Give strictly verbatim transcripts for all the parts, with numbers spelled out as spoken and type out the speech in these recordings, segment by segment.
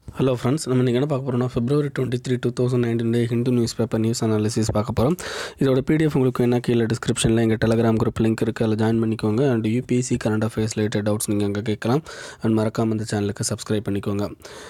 Hello friends, நம்ம இன்றைக்கி என்ன பார்க்க போகிறோம்னா February twenty-three twenty nineteen Hindu news paper news analysis பார்க்க போகிறோம். இதோட பிடிஎஃப் உங்களுக்கு என்ன கீழே டிஸ்கிரிப்ஷனில் எங்கள் டெலகிராம் குரூப் லிங்க் இருக்குது, அதில் ஜாயின் பண்ணிக்கோங்க. And UPSC current affairs related doubts நீங்கள் அங்கே கேட்கலாம். அண்ட் மறக்காமல் இந்த சேனலுக்கு சப்ஸ்கிரைப் பண்ணிக்கோங்க.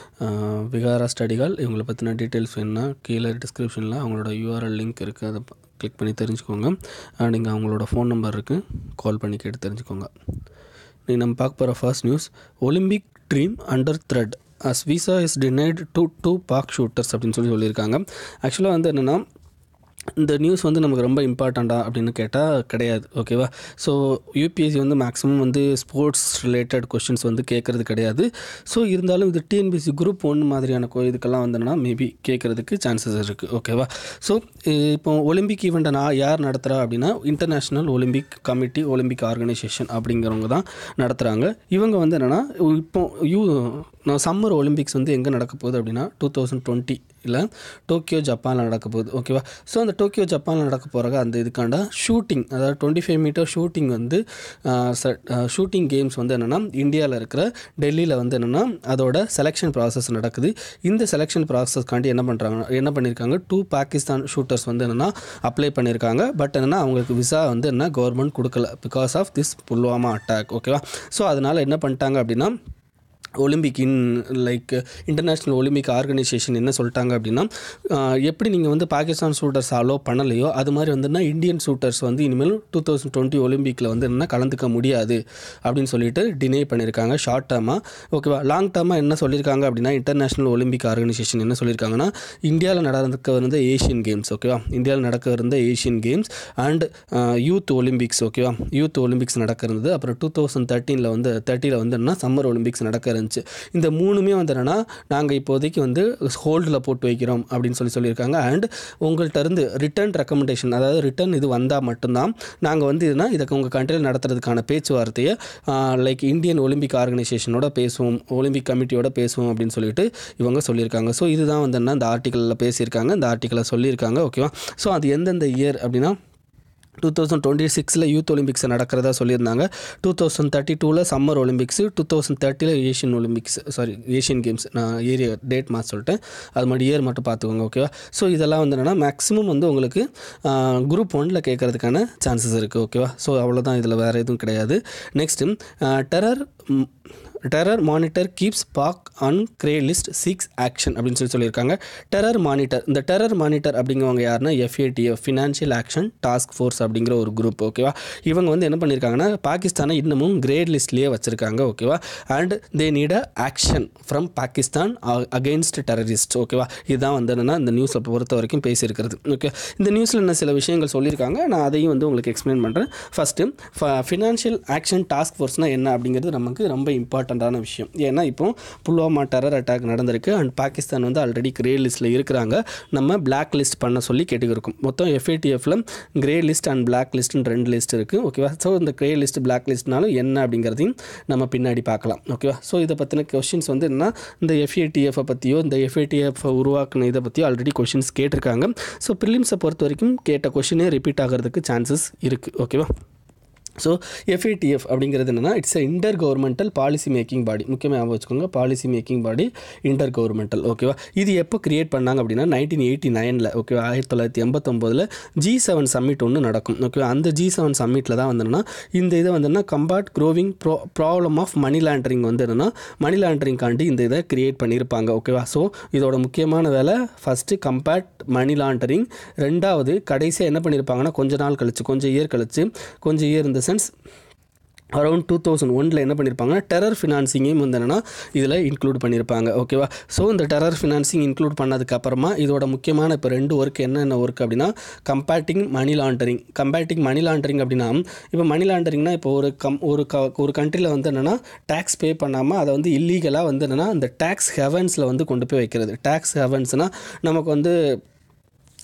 விகாரா ஸ்டடிகள் இவங்களை பற்றின டீட்டெயில்ஸ் வேணுன்னா கீழே டிஸ்கிரிப்ஷனில் அவங்களோட யூஆர்எல் லிங்க் இருக்குது, அதை கிளிக் பண்ணி தெரிஞ்சுக்கோங்க. அண்ட் இங்கே அவங்களோட ஃபோன் நம்பர் இருக்குது, கால் பண்ணி கேட்டு தெரிஞ்சுக்கோங்க. நீங்கள் நம்ம பார்க்க போகிற first news, Olympic dream under threat as visa is denied to two Pak shooters அப்படின்னு சொல்லி சொல்லியிருக்காங்க. ஆக்சுவலாக வந்து என்னென்னா, இந்த நியூஸ் வந்து நமக்கு ரொம்ப இம்பார்ட்டண்ட்டா அப்படின்னு கேட்டால் கிடையாது. ஓகேவா? ஸோ யூபிஎஸ்சி வந்து மேக்ஸிமம் வந்து ஸ்போர்ட்ஸ் ரிலேட்டட் கொஷின்ஸ் வந்து கேட்குறது கிடையாது. ஸோ இருந்தாலும் இது டிஎன்பிஎஸ்சி குரூப் ஒன் மாதிரியான கோ இதுக்கெல்லாம் வந்தோன்னா மேபி கேட்குறதுக்கு சான்சஸ் இருக்குது. ஓகேவா? ஸோ இப்போ ஒலிம்பிக் ஈவெண்ட்டை நான் யார் நடத்துகிறா அப்படின்னா, international Olympic committee Olympic organisation அப்படிங்கிறவங்க தான் நடத்துகிறாங்க. இவங்க வந்து என்னென்னா, இப்போ யூ சம்மர் ஒலிம்பிக்ஸ் வந்து எங்கே நடக்க போகுது அப்படின்னா டூ தௌசண்ட் டுவெண்ட்டி இல்லை டோக்கியோ ஜப்பானில் நடக்க போகுது. ஓகேவா? ஸோ அந்த டோக்கியோ ஜப்பானில் நடக்க போகிறாங்க. அந்த இதுக்காண்ட ஷூட்டிங், அதாவது டுவெண்ட்டி ஃபைவ் மீட்டர் ஷூட்டிங் வந்து ஷூட்டிங் கேம்ஸ் வந்து என்னென்னா இந்தியாவில் இருக்கிற டெல்லியில் வந்து என்னென்னா அதோட செலெக்ஷன் ப்ராசஸ் நடக்குது. இந்த செலெக்ஷன் ப்ராசஸ்க்காண்டி என்ன பண்ணுறாங்க என்ன பண்ணியிருக்காங்க டூ பாகிஸ்தான் ஷூட்டர்ஸ் வந்து என்னென்னா அப்ளை பண்ணியிருக்காங்க. பட் என்னென்னா அவங்களுக்கு விசா வந்து என்ன கவர்மெண்ட் கொடுக்கல, because of this Pulwama attack. ஓகேவா? ஸோ அதனால் என்ன பண்ணிட்டாங்க அப்படின்னா, Olympic in like international Olympic organisation என்ன சொல்லிட்டாங்க அப்படின்னா, எப்படி நீங்கள் வந்து பாகிஸ்தான் ஷூட்டர்ஸ் அலோவ் பண்ணலையோ அது மாதிரி வந்துன்னா இந்தியன் ஷூட்டர்ஸ் வந்து இனிமேல் டூ தௌசண்ட் டுவெண்ட்டி ஒலிம்பிக்கில் வந்து என்ன கலந்துக்க முடியாது அப்படின்னு சொல்லிட்டு டினை பண்ணியிருக்காங்க ஷார்ட் டேர்மாக. ஓகேவா? லாங் டேர்மாக என்ன சொல்லியிருக்காங்க அப்படின்னா, இன்டர்நேஷ்னல் ஒலிம்பிக் ஆர்கனைசேஷன் என்ன சொல்லியிருக்காங்கன்னா, இந்தியாவில் நடக்க இருந்த ஏஷியன் கேம்ஸ், ஓகேவா, இந்தியாவில் நடக்க இருந்த Asian games and youth Olympics, ஓகேவா, யூத் ஒலிம்பிக்ஸ் நடக்க இருந்தது. அப்புறம் டூ தௌசண்ட் தேர்ட்டீனில் வந்து தேர்ட்டியில் வந்து என்ன சம்மர் ஒலிம்பிக்ஸ் நடக்க இருந்துச்சு. இந்த மூணுமே வந்து என்னன்னா நாங்கள் இப்போதைக்கு வந்து ஹோல்டில் போட்டு வைக்கிறோம் அப்படின்னு சொல்லி சொல்லியிருக்காங்க. அண்ட் உங்கள்கிட்ட இருந்து ரிட்டர்ன் ரெக்கமெண்டேஷன், அதாவது ரிட்டர்ன் இது வந்தால் மட்டும்தான் நாங்கள் வந்து இதுனா இதை உங்கள் கண்ட்ரியில் நடத்துறதுக்கான பேச்சுவார்த்தையை லைக் இந்தியன் ஒலிம்பிக் ஆர்கனைசேஷனோட பேசுவோம், ஒலிம்பிக் கமிட்டியோட பேசுவோம் அப்படின்னு சொல்லிட்டு இவங்க சொல்லியிருக்காங்க. ஸோ இதுதான் வந்து என்ன இந்த ஆர்டிக்கலில் பேசியிருக்காங்க, இந்த ஆர்டிக்கலில் சொல்லியிருக்காங்க. ஓகேவா? ஸோ அது எந்தெந்த இயர் அப்படின்னா, டூ தௌசண்ட் டுவெண்ட்டி சிக்ஸில் யூத் ஒலிம்பிக்ஸ் நடக்கிறதா சொல்லியிருந்தாங்க. டூ தௌசண்ட் தேர்ட்டி டூவில் சம்மர் ஒலிம்பிக்ஸு, டூ தௌசண்ட் தேர்ட்டியில் Asian Olympics, sorry Asian games, நான் ஏரியா டேட் மாற்றி சொல்லிட்டேன், அது மாதிரி இயர் மட்டும் பார்த்துக்கோங்க. ஓகேவா? ஸோ இதெல்லாம் வந்து என்னென்னா மேக்ஸிமம் வந்து உங்களுக்கு குரூப் ஒன்னில் கேட்குறதுக்கான சான்சஸ் இருக்குது. ஓகேவா? ஸோ அவ்வளோதான், இதில் வேறு எதுவும் கிடையாது. Next, terror terror monitor keeps Pak on grey list seeks action அப்படின்னு சொல்லி சொல்லியிருக்காங்க. டெரர் மானிட்டர், இந்த டெரர் மானிட்டர் அப்படிங்கிறவங்க யாருன்னா FATF, financial action task force அப்படிங்கிற ஒரு குரூப். ஓகேவா? இவங்க வந்து என்ன பண்ணியிருக்காங்கன்னா பாகிஸ்தானை இன்னமும் கிரேட் லிஸ்ட்லேயே வச்சுருக்காங்க. ஓகேவா? And they need a action from Pakistan against terrorist. ஓகேவா? இதுதான் வந்து என்னென்னா இந்த நியூஸை பொறுத்த வரைக்கும் பேசியிருக்கிறது. ஓகே, இந்த நியூஸில் என்ன சில விஷயங்கள் சொல்லியிருக்காங்க, நான் அதையும் வந்து உங்களுக்கு எக்ஸ்பிளைன் பண்ணுறேன். ஃபஸ்ட்டு, ஃபினான்ஷியல் ஆக்ஷன் டாஸ்க் ஃபோர்ஸ்னால் என்ன அப்படிங்கிறது நமக்கு ரொம்ப இம்பார்ட்டன்ட் விஷயம். ஏன்னா இப்போ புல்வாமா டெரர் அட்டாக் நடந்திருக்கு அண்ட் பாகிஸ்தான் வந்து ஆல்ரெடி கிரே லிஸ்ட்டில் இருக்கிறாங்க. நம்ம பிளாக் லிஸ்ட் பண்ண சொல்லி கேட்டுக்கிருக்கோம். மொத்தம் எஃப்ஏடிஎஃப்ல கிரே லிஸ்ட் அண்ட் பிளாக் லிஸ்ட்னு ரெண்டு லிஸ்ட் இருக்குது. ஓகேவா? ஸோ இந்த கிரே லிஸ்ட் பிளாக் லிஸ்ட்னாலும் என்ன அப்படிங்கிறதையும் நம்ம பின்னாடி பார்க்கலாம். ஓகேவா? ஸோ இதை பற்றின கொஷின்ஸ் வந்து என்ன, இந்த எஃப்ஏடிஎஃப்பை பற்றியோ இந்த எஃப்ஏடிஎஃப் உருவாக்குன இதை பற்றியோ ஆல்ரெடி கொஷின்ஸ் கேட்டிருக்காங்க. ஸோ ப்ரிலிம்ஸை பொறுத்த வரைக்கும் கேட்ட கொஷினே ரிப்பீட் ஆகிறதுக்கு சான்சஸ் இருக்குது. ஓகேவா? ஸோ எஃப்ஏடிஎஃப் அப்படிங்கிறது என்னென்னா, it's a inter governmental policy making body. முக்கியமாக ஞாபகம் வச்சுக்கோங்க, policy making body inter governmental. ஓகேவா? இது எப்போ கிரியேட் பண்ணாங்க அப்படின்னா நைன்டீன் எயிட்டி நைனில் ஓகேவா ஆயிரத்தி தொள்ளாயிரத்தி எண்பத்தொம்போதில் ஜி செவன் சம்மிட் ஒன்று நடக்கும். ஓகேவா? அந்த ஜி செவன் சம்மிட்டில் தான் வந்தோன்னா இந்த இதை வந்துன்னா combat growing pro problem of money laundering வந்து என்னென்னா மணி லாண்டரிங்காண்டி இந்த இதை கிரியேட் பண்ணியிருப்பாங்க. ஓகேவா? ஸோ இதோட முக்கியமான வேலை ஃபஸ்ட்டு கம்பேட் மணி லாண்டரிங், ரெண்டாவது கடைசியாக என்ன பண்ணியிருப்பாங்கன்னா கொஞ்ச நாள் கழிச்சு கொஞ்சம் இயர் கழிச்சு கொஞ்சம் இயர் இந்த சென்ஸ் அரௌண்ட் டூ தௌசண்ட் ஒனில் என்ன பண்ணியிருப்பாங்கன்னா டெரர் ஃபினான்சிங்கையும் வந்து என்னென்னா இதில் இன்க்ளூட் பண்ணியிருப்பாங்க. ஓகேவா? ஸோ இந்த டெரர் ஃபினான்சிங் இன்க்ளூட் பண்ணதுக்கப்புறமா இதோட முக்கியமான இப்போ ரெண்டு ஒர்க் என்னென்ன ஒர்க் அப்படின்னா, combating money laundering. Combating money laundering அப்படின்னா, இப்போ மணி லாண்டரிங்னா இப்போ ஒரு கம் ஒரு க ஒரு கண்ட்ரியில் வந்து என்னென்னா டேக்ஸ் பே பண்ணாமல் அதை வந்து இல்லீகலாக வந்து என்னென்னா இந்த டேக்ஸ் ஹெவன்ஸில் வந்து கொண்டு போய் வைக்கிறது. டேக்ஸ் ஹெவன்ஸ்னால் நமக்கு வந்து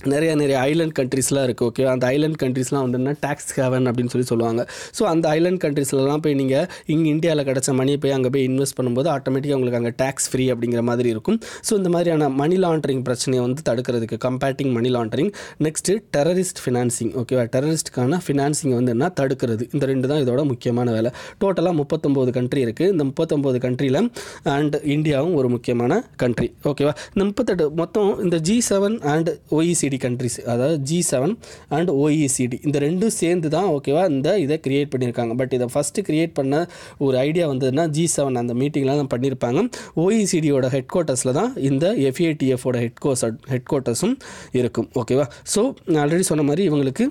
நிறைய நிறைய ஐலண்ட் கண்ட்ரீஸ்லாம் இருக்குது. ஓகே, அந்த ஐலண்ட் கண்ட்ரீஸ்லாம் வந்துன்னா டேக்ஸ் ஹேவன் அப்படின்னு சொல்லி சொல்லுவாங்க. ஸோ அந்த ஐலண்ட் கண்ட்ரீஸ்லாம் போய் நீங்கள் இங்கே இந்தியாவில் கிடச்ச மணியை போய் அங்கே போய் இன்வெஸ்ட் பண்ணும்போது ஆட்டோமேட்டிக்காக உங்களுக்கு அங்கே டேக்ஸ் ஃப்ரீ அப்படிங்கிற மாதிரி இருக்கும். ஸோ இந்த மாதிரியான மணி லாண்ட்ரிங் பிரச்சனையை வந்து தடுக்கிறதுக்கு combating money laundering, next terrorist financing. ஓகேவா, டெரரிஸ்ட்டுக்கான ஃபினான்சிங் வந்து என்ன தடுக்கிறது. இந்த ரெண்டு தான் இதோட முக்கியமான வேலை. டோட்டலாக முப்பத்தொம்போது கண்ட்ரி இருக்குது. இந்த முப்பத்தொம்போது கண்ட்ரியில் அண்ட் இந்தியாவும் ஒரு முக்கியமான கண்ட்ரி. ஓகேவா, இந்த முப்பத்தெட்டு மொத்தம் இந்த G seven and OECD countries, அதாவது ஜி செவன் அண்ட் ஓஇசிடி இந்த ரெண்டும் சேர்ந்து தான் ஓகேவா இந்த இதை கிரியேட் பண்ணியிருக்காங்க. பட் இதை ஃபஸ்ட்டு கிரியேட் பண்ண ஒரு ஐடியா வந்ததுன்னா ஜி செவன் அந்த மீட்டிங்லாம் தான் பண்ணியிருப்பாங்க. ஓஇசிடியோட ஹெட் குவார்ட்டர்ஸில் தான் இந்த எஃப்ஏடிஎஃபோட ஹெட் கோர்ஸ் ஹெட் குவார்ட்டர்ஸும் இருக்கும். ஓகேவா, ஸோ நான் ஆல்ரெடி சொன்ன மாதிரி இவங்களுக்கு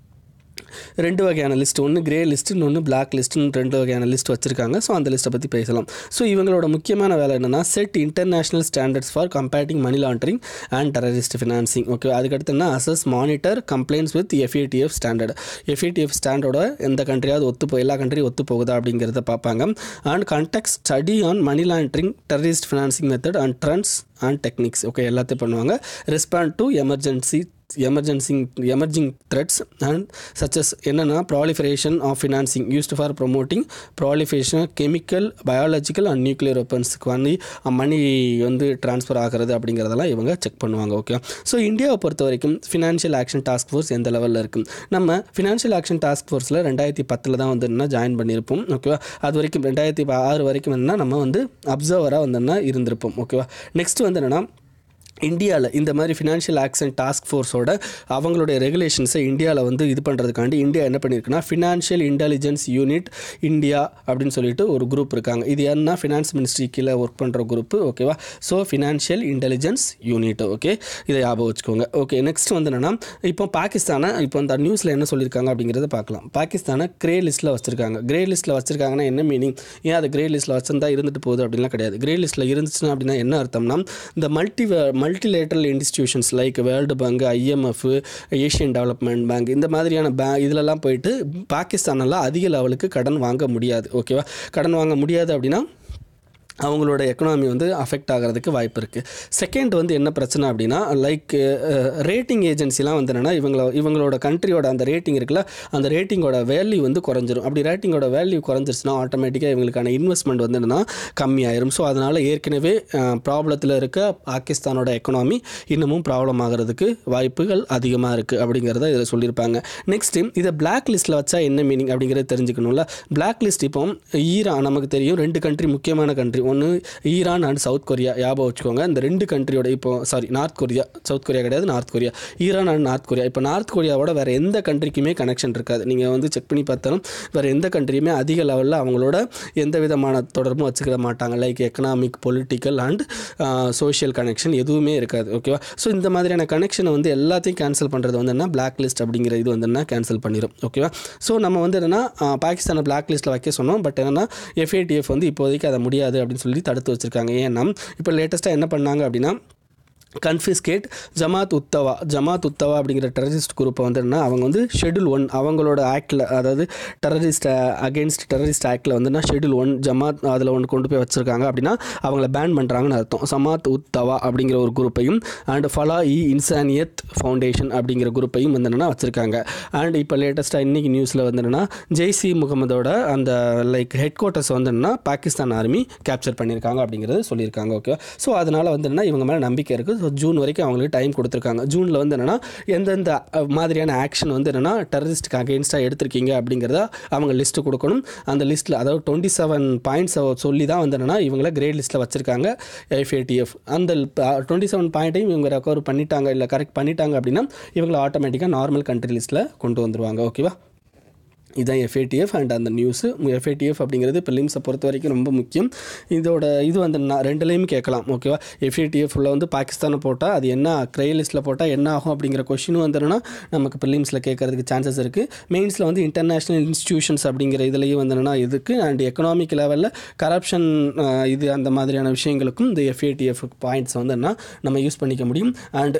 ரெண்டு வகையான லிஸ்ட், ஒன்று கிரே லிஸ்ட், இன்னொன்று பிளாக் லிஸ்ட்டுன்னு ரெண்டு வகையான லிஸ்ட் வச்சுருக்காங்க. ஸோ அந்த லிஸ்ட்டை பற்றி பேசலாம். ஸோ இவங்களோட முக்கியமான வேலை என்னென்னா set international standards for combating money laundering and terrorist financing. Okay, அதுக்கடுத்து என்ன assess monitor compliance with FATF standard. FATF ஸ்டாண்டர்டோட எந்த கண்ட்ரியாவது ஒத்து போ எல்லா கண்ட்ரியும் ஒத்து போகுதா அப்படிங்கிறத பார்ப்பாங்க. And conduct study on money laundering, terrorist financing method and trends and techniques. Okay, எல்லாத்தையும் பண்ணுவாங்க. Respond to emergency emergencing emerging threats and such as என்னென்னா proliferation of financing used for promoting proliferation chemical, biological and nuclear வெப்பன்ஸுக்கு வந்து money வந்து transfer ஆகிறது அப்படிங்கிறதெல்லாம் இவங்க check பண்ணுவாங்க. ஓகே, ஸோ இந்தியாவை பொறுத்த வரைக்கும் ஃபினான்ஷியல் ஆக்ஷன் டாஸ்க் ஃபோர்ஸ் எந்த லெவலில் இருக்குது. நம்ம ஃபினான்ஷியல் ஆக்ஷன் டாஸ்க் ஃபோர்ஸில் ரெண்டாயிரத்தி பத்தில் தான் வந்து என்ன ஜாயின் பண்ணியிருப்போம். ஓகேவா, அது வரைக்கும் ரெண்டாயிரத்தி ஆறு வரைக்கும் என்ன நம்ம வந்து அப்சர்வராக வந்து என்ன இருந்திருப்போம். ஓகேவா, நெக்ஸ்ட் வந்து என்னென்னா இந்தியாவில் இந்த மாதிரி ஃபினான்ஷியல் ஆக்ஷன் டாஸ்க் ஃபோர்ஸோட அவங்களுடைய ரெகுலேஷன்ஸை இந்தியாவில் வந்து இது பண்ணுறதுக்காண்டி இந்தியா என்ன பண்ணியிருக்குன்னா ஃபினான்ஷியல் இன்டெலிஜென்ஸ் யூனிட் இந்தியா அப்படின்னு சொல்லிட்டு ஒரு குரூப் இருக்காங்க. இது என்ன ஃபினான்ஸ் மினிஸ்ட்ரி கீழே ஒர்க் பண்ணுற குரூப்பு. ஓகேவா, so financial intelligence unit. Okay, இதை ஞாபகம் வச்சுக்கோங்க. ஓகே, நெக்ஸ்ட் வந்து என்னென்னா இப்போ பாகிஸ்தானை இப்போ இந்த நியூஸில் என்ன சொல்லியிருக்காங்க அப்படிங்கிறத பார்க்கலாம். பாகிஸ்தானை கிரே லிஸ்ட்டில் வச்சுருக்காங்க. கிரே லிஸ்ட்டில் வச்சுருக்காங்கன்னா என்ன மீனிங்? ஏன் அது கிரே லிஸ்ட்டில் வச்சுருந்தா இருந்துட்டு போகுது அப்படின்லாம் கிடையாது. கிரே லிஸ்ட்டில் இருந்துச்சுன்னா அப்படின்னா என்ன அர்த்தம்னா இந்த multi multilateral institutions like world bank, IMF, Asian development bank இந்த மாதிரியான பே இதிலெல்லாம் போயிட்டு பாகிஸ்தானெல்லாம் அதிக லெவலுக்கு கடன் வாங்க முடியாது. ஓகேவா, கடன் வாங்க முடியாது அப்படின்னா அவங்களோட எக்கனாமி வந்து அஃபெக்ட் ஆகிறதுக்கு வாய்ப்பு இருக்குது. செகண்ட் வந்து என்ன பிரச்சனை அப்படின்னா லைக் ரேட்டிங் ஏஜென்சிலாம் வந்து என்னென்னா இவங்கள இவங்களோட கண்ட்ரியோட அந்த ரேட்டிங் இருக்குல்ல அந்த ரேட்டிங்கோட வேல்யூ வந்து குறைஞ்சிரும். அப்படி ரேட்டிங்கோட வேல்யூ குறைஞ்சிருச்சுன்னா ஆட்டோமேட்டிக்காக இவங்களுக்கான இன்வெஸ்ட்மெண்ட் வந்து என்னென்னா கம்மியாயிரும். ஸோ அதனால் ஏற்கனவே ப்ராப்ளத்தில் இருக்க பாகிஸ்தானோட எக்கனாமி இன்னமும் ப்ராப்ளம் ஆகிறதுக்கு வாய்ப்புகள் அதிகமாக இருக்குது அப்படிங்கிறத இதில் சொல்லியிருப்பாங்க. நெக்ஸ்ட்டு இதை பிளாக் லிஸ்ட்டில் வச்சா என்ன மீனிங் அப்படிங்கிறத தெரிஞ்சுக்கணும்ல. பிளாக் லிஸ்ட் இப்போ ஈரான் நமக்கு தெரியும், ரெண்டு கண்ட்ரி முக்கியமான கண்ட்ரி, ஒன்று ஈரான் அண்ட் சவுத் கொரியா. ஞாபகம் வச்சுக்கோங்க. இந்த ரெண்டு கண்ட்ரியோட இப்போ sorry North Korea, South Korea கிடையாது, North Korea, Iran and North Korea. இப்போ நார்த் கொரியாவோட வேறு எந்த கண்ட்ரிக்குமே கனெக்ஷன் இருக்காது. நீங்கள் வந்து செக் பண்ணி பார்த்தாலும் வேறு எந்த கண்ட்ரியுமே அதிக லெவலில் அவங்களோட எந்த விதமான தொடர்பும் வச்சுக்கிட மாட்டாங்க. Like economic, political and social connection எதுவுமே இருக்காது. ஓகேவா, ஸோ இந்த மாதிரியான கனெக்ஷனை வந்து எல்லாத்தையும் கேன்சல் பண்ணுறது வந்து என்ன பிளாக் லிஸ்ட் அப்படிங்கிற இது வந்து என்ன கேன்சல் பண்ணிடும். ஓகேவா, ஸோ நம்ம வந்து என்னென்னா பாகிஸ்தானை பிளாக் லிஸ்ட்டில் வைக்க சொன்னோம். பட் என்னென்னா எஃப்ஏடிஎஃப் வந்து இப்போதைக்கு அதை முடியாது அப்படின்னு சொல்லி தடுத்து வச்சுருக்காங்க. ஏன்னா இப்போ லேட்டஸ்ட்டாக என்ன பண்ணாங்க அப்படின்னா கன்ஃபிஸ்கேட் ஜமாத் உத்தவா ஜமாத் உத்தவா அப்படிங்கிற டெரரிஸ்ட் குரூப்பை வந்து என்ன அவங்க வந்து ஷெட்யூல் ஒன் அவங்களோட ஆக்டில், அதாவது டெரரிஸ்ட் அகெயின்ஸ்ட் டெரரிஸ்ட் ஆக்டில் வந்துன்னா ஷெட்யூல் ஒன் ஜமாத் அதில் ஒன்று கொண்டு போய் வச்சுருக்காங்க. அப்படின்னா அவங்கள பேன் பண்ணுறாங்கன்னு அர்த்தம். ஜமாத் உத்தவா அப்படிங்கிற ஒரு குரூப்பையும் and Falah E Insaniyat foundation அப்படிங்கிற குரூப்பையும் வந்து என்னென்னா வச்சுருக்காங்க. அண்ட் இப்போ லேட்டஸ்ட்டாக இன்றைக்கி நியூஸில் வந்து என்னென்னா ஜெய்சி முகமதோட அந்த லைக் ஹெட் குவார்ட்டர்ஸ் வந்து என்னென்னா பாகிஸ்தான் ஆர்மி கேப்சர் பண்ணியிருக்காங்க அப்படிங்கிறது சொல்லியிருக்காங்க. ஓகே, ஸோ அதனால் வந்து என்னென்னா இவங்க மேலே நம்பிக்கை இருக்குது. ஸோ ஜூன் வரைக்கும் அவங்களுக்கு டைம் கொடுத்துருக்காங்க. ஜூனில் வந்து என்னென்னா எந்தெந்த மாதிரியான ஆக்ஷன் வந்து என்னென்னா டெரரிஸ்ட்டுக்கு அகெயின்ஸ்டாக எடுத்திருக்கீங்க அப்படிங்கிறத அவங்க லிஸ்ட்டு கொடுக்கணும். அந்த லிஸ்ட்டில் அதாவது டுவெண்ட்டி செவன் பாயிண்ட்ஸ் சொல்லி தான் வந்து என்னென்னா இவங்கள கிரேட் லிஸ்ட்டில் வச்சுருக்காங்க எஃப்ஏடிஎஃப். அந்த டுவெண்ட்டி செவன் பாயிண்ட்டையும் இவங்க ரெக்கவர் பண்ணிட்டாங்க இல்லை கரெக்ட் பண்ணிட்டாங்க அப்படின்னா இவங்களை ஆட்டோமேட்டிக்காக நார்மல் கண்ட்ரி லிஸ்ட்டில் கொண்டு வந்துடுவாங்க. ஓகேவா, இதுதான் எஃப்ஏடிஎஃப் அண்ட் அந்த நியூஸு. எஃப்ஏடிஎஃப் அப்படிங்கிறது ப்ரிலிம்ஸை பொறுத்த வரைக்கும் ரொம்ப முக்கியம். இதோட இது வந்து நான் ரெண்டுலேயுமே கேட்கலாம். ஓகேவா, எஃப்ஏடிஎஃப் உள்ள வந்து பாகிஸ்தானை போட்டால் அது என்ன கிரை லிஸ்ட்டில் போட்டால் என்ன ஆகும் அப்படிங்கிற கொஷினும் வந்துன்னா நமக்கு ப்ரிலிம்ஸில் கேட்கறதுக்கு சான்சஸ் இருக்குது. மெயின்ஸில் வந்து இன்டர்நேஷ்னல் இன்ஸ்டிடியூஷன்ஸ் அப்படிங்கிற இதுலேயும் வந்துன்னா இதுக்கு அண்ட் எக்கனாமிக் லெவலில் கரப்ஷன் இது அந்த மாதிரியான விஷயங்களுக்கும் இந்த எஃப்ஏடிஎஃப் பாயிண்ட்ஸ் வந்து என்ன நம்ம யூஸ் பண்ணிக்க முடியும். அண்ட்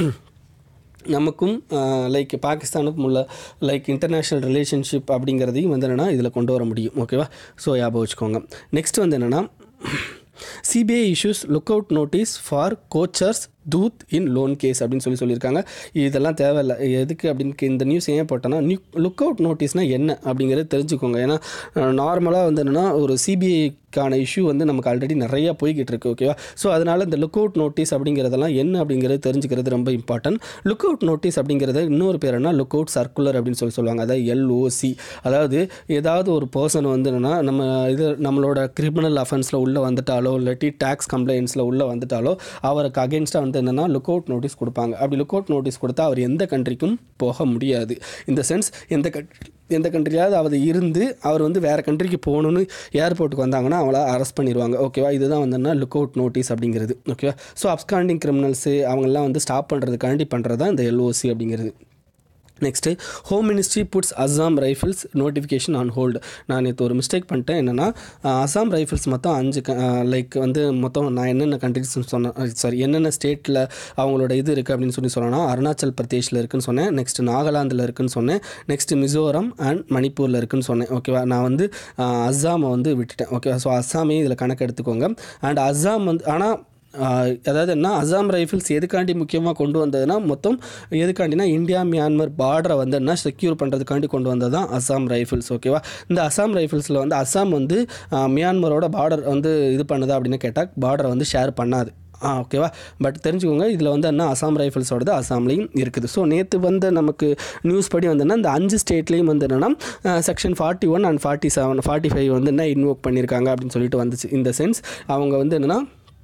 நமக்கும் லைக் பாகிஸ்தானுக்கும் உள்ள லைக் இன்டர்நேஷ்னல் ரிலேஷன்ஷிப் அப்படிங்கிறதையும் வந்து என்னென்னா இதில் கொண்டு வர முடியும். ஓகேவா, ஸோ ஞாபகம் வச்சுக்கோங்க. நெக்ஸ்ட் வந்து என்னென்னா CBI issues look out notice for Kochhars Dhoot in loan case அப்படின்னு சொல்லி சொல்லியிருக்காங்க. இதெல்லாம் தேவையில்லை. எதுக்கு அப்படின்னு இந்த நியூஸ் ஏன் போட்டோன்னா, நியூ லுக் அவுட் நோட்டீஸ்னால் என்ன அப்படிங்கிறது தெரிஞ்சுக்கோங்க. ஏன்னா நார்மலாக வந்து என்னென்னா ஒரு சிபிஐக்கான இஷ்யூ வந்து நமக்கு ஆல்ரெடி நிறையா போய்கிட்டு இருக்குது. ஓகேவா? ஸோ அதனால் இந்த லுக் அவுட் நோட்டீஸ் அப்படிங்கிறதெல்லாம் என்ன அப்படிங்கிறது தெரிஞ்சுக்கிறது ரொம்ப இம்பார்ட்டன்ட். லுக் அவுட் நோட்டீஸ் அப்படிங்கிறது இன்னொரு பேர் என்ன, லுக் அவுட் சர்க்குலர் அப்படின்னு சொல்லி சொல்லுவாங்க. அதாவது எல்ஓசி. அதாவது ஏதாவது ஒரு பர்சன் வந்து என்னென்னா நம்ம இது நம்மளோட கிரிமினல் அஃபென்ஸில் உள்ளே வந்துட்டாலோ இல்லாட்டி டேக்ஸ் கம்ப்ளைண்ட்ஸில் உள்ளே வந்துட்டாலோ அவருக்கு அகேன்ஸ்டாக வந்து என்னென்னா லுக் அவுட் நோட்டீஸ் கொடுப்பாங்க. அப்படி லுக் அவுட் நோட்டீஸ் கொடுத்தா அவர் எந்த கண்ட்ரிக்கும் போக முடியாது. இந்த சென்ஸ் எந்த கண்ட்ரி எந்த கண்ட்ரியாவது அவர் இருந்து அவர் வந்து வேறு கண்ட்ரிக்கு போகணுன்னு ஏர்போர்ட்டுக்கு வந்தாங்கன்னா அவளை அரெஸ்ட் பண்ணிடுவாங்க. ஓகேவா? இதுதான் வந்துன்னா லுக் அவுட் நோட்டீஸ் அப்படிங்கிறது. ஓகேவா? ஸோ அப்ஸ்காண்டிங் கிரிமினல்ஸு அவங்கெல்லாம் வந்து ஸ்டாப் பண்ணுறதுக்காண்டி பண்ணுறது தான் இந்த எல்ஓசி அப்படிங்கிறது. Next, home ministry puts Assam rifles notification on hold. நான் நேற்று ஒரு மிஸ்டேக் பண்ணிட்டேன். என்னென்னா அஸ்ஸாம் ரைஃபிள்ஸ் மொத்தம் அஞ்சு லைக் வந்து மொத்தம் நான் என்னென்ன கண்ட்ரிஸ் சொன்னேன், சாரி என்னென்ன ஸ்டேட்டில் அவங்களோட இது இருக்குது அப்படின்னு சொல்லி சொன்னேன்னா, அருணாச்சல் பிரதேஷில் இருக்குதுன்னு சொன்னேன். நெக்ஸ்ட்டு நாகாலாந்தில் இருக்குதுன்னு சொன்னேன். நெக்ஸ்ட்டு மிசோரம் அண்ட் மணிப்பூரில் இருக்குதுன்னு சொன்னேன். ஓகேவா? நான் வந்து அஸ்ஸாமை வந்து விட்டுட்டேன். ஓகேவா? ஸோ அஸ்ஸாமே இதில் கணக்கு எடுத்துக்கோங்க. அண்ட் அஸ்ஸாம் வந்து ஆனால் அதாவது என்ன, அஸ்ஸாம் ரைஃபிள்ஸ் எதுக்காண்டி முக்கியமாக கொண்டு வந்ததுன்னா, மொத்தம் எதுக்காண்டினா இந்தியா மியான்மர் பார்டரை வந்து என்ன செக்யூர் பண்ணுறதுக்காண்டி கொண்டு வந்தது தான் அஸ்ஸாம் ரைஃபிள்ஸ். ஓகேவா? இந்த அஸ்ஸாம் ரைஃபிள்ஸில் வந்து அஸ்ஸாம் வந்து மியான்மரோட பார்டர் வந்து இது பண்ணுதா அப்படின்னு கேட்டால் பார்டரை வந்து ஷேர் பண்ணாது. ஆ ஓகேவா? பட் தெரிஞ்சுக்கோங்க, இதில் வந்து என்ன அஸ்ஸாம் ரைஃபிள்ஸோடது அஸ்ஸாம்லேயும் இருக்குது. ஸோ நேற்று வந்து நமக்கு நியூஸ் படி வந்தோன்னா இந்த அஞ்சு ஸ்டேட்லேயும் வந்து என்னென்னா section forty one and forty seven forty five வந்து என்ன இன்வோக் பண்ணியிருக்காங்க அப்படின்னு சொல்லிட்டு வந்துச்சு. இந்த சென்ஸ் அவங்க வந்து என்னென்னா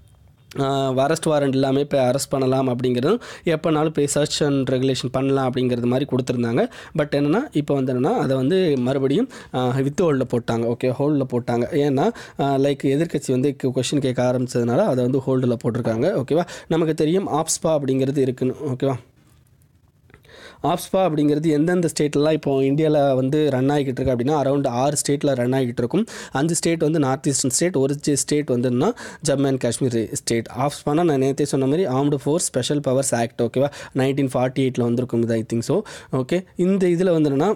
அரெஸ்ட் வாரண்ட் இல்லாமல் இப்போ அரெஸ்ட் பண்ணலாம் அப்படிங்கிறதும் எப்போனாலும் போய் சர்ச் அண்ட் ரெகுலேஷன் பண்ணலாம் அப்படிங்கிறது மாதிரி கொடுத்துருந்தாங்க. பட் என்னென்னா இப்போ வந்து என்னென்னா அதை வந்து மறுபடியும் வித் ஹோல்டில் போட்டாங்க. ஓகே, ஹோல்டில் போட்டாங்க. ஏன்னா லைக் எதிர்க்கட்சி வந்து கொஷின் கேட்க ஆரம்பித்ததுனால அதை வந்து ஹோல்டில் போட்டிருக்காங்க. ஓகேவா? நமக்கு தெரியும் ஆப்ஸ்பா அப்படிங்கிறது இருக்குன்னு. ஓகேவா? ஆப்ஸ்பா அப்படிங்கிறது எந்தெந்த ஸ்டேட்லாம் இப்போ இந்தியாவில் வந்து ரன் ஆகிக்கிட்டு இருக்குது அப்படின்னா அரௌண்ட் ஆறு ஸ்டேட்டில் ரன் ஆகிட்டு இருக்கும். அஞ்சு ஸ்டேட் வந்து நார்த் ஈஸ்டர்ன் ஸ்டேட், ஒரு ஸ்டேட் வந்துன்னா ஜம்மு அண்ட் காஷ்மீர் ஸ்டேட். ஆப்ஸ்பானா நான் நேற்றே சொன்ன மாதிரி armed force special powers act. ஓகேவா? நைன்டீன் ஃபார்ட்டி எயிட்டில் வந்திருக்கும் இது, ஐ திங்க் ஸோ. ஓகே, இந்த இதில் வந்து என்னென்னா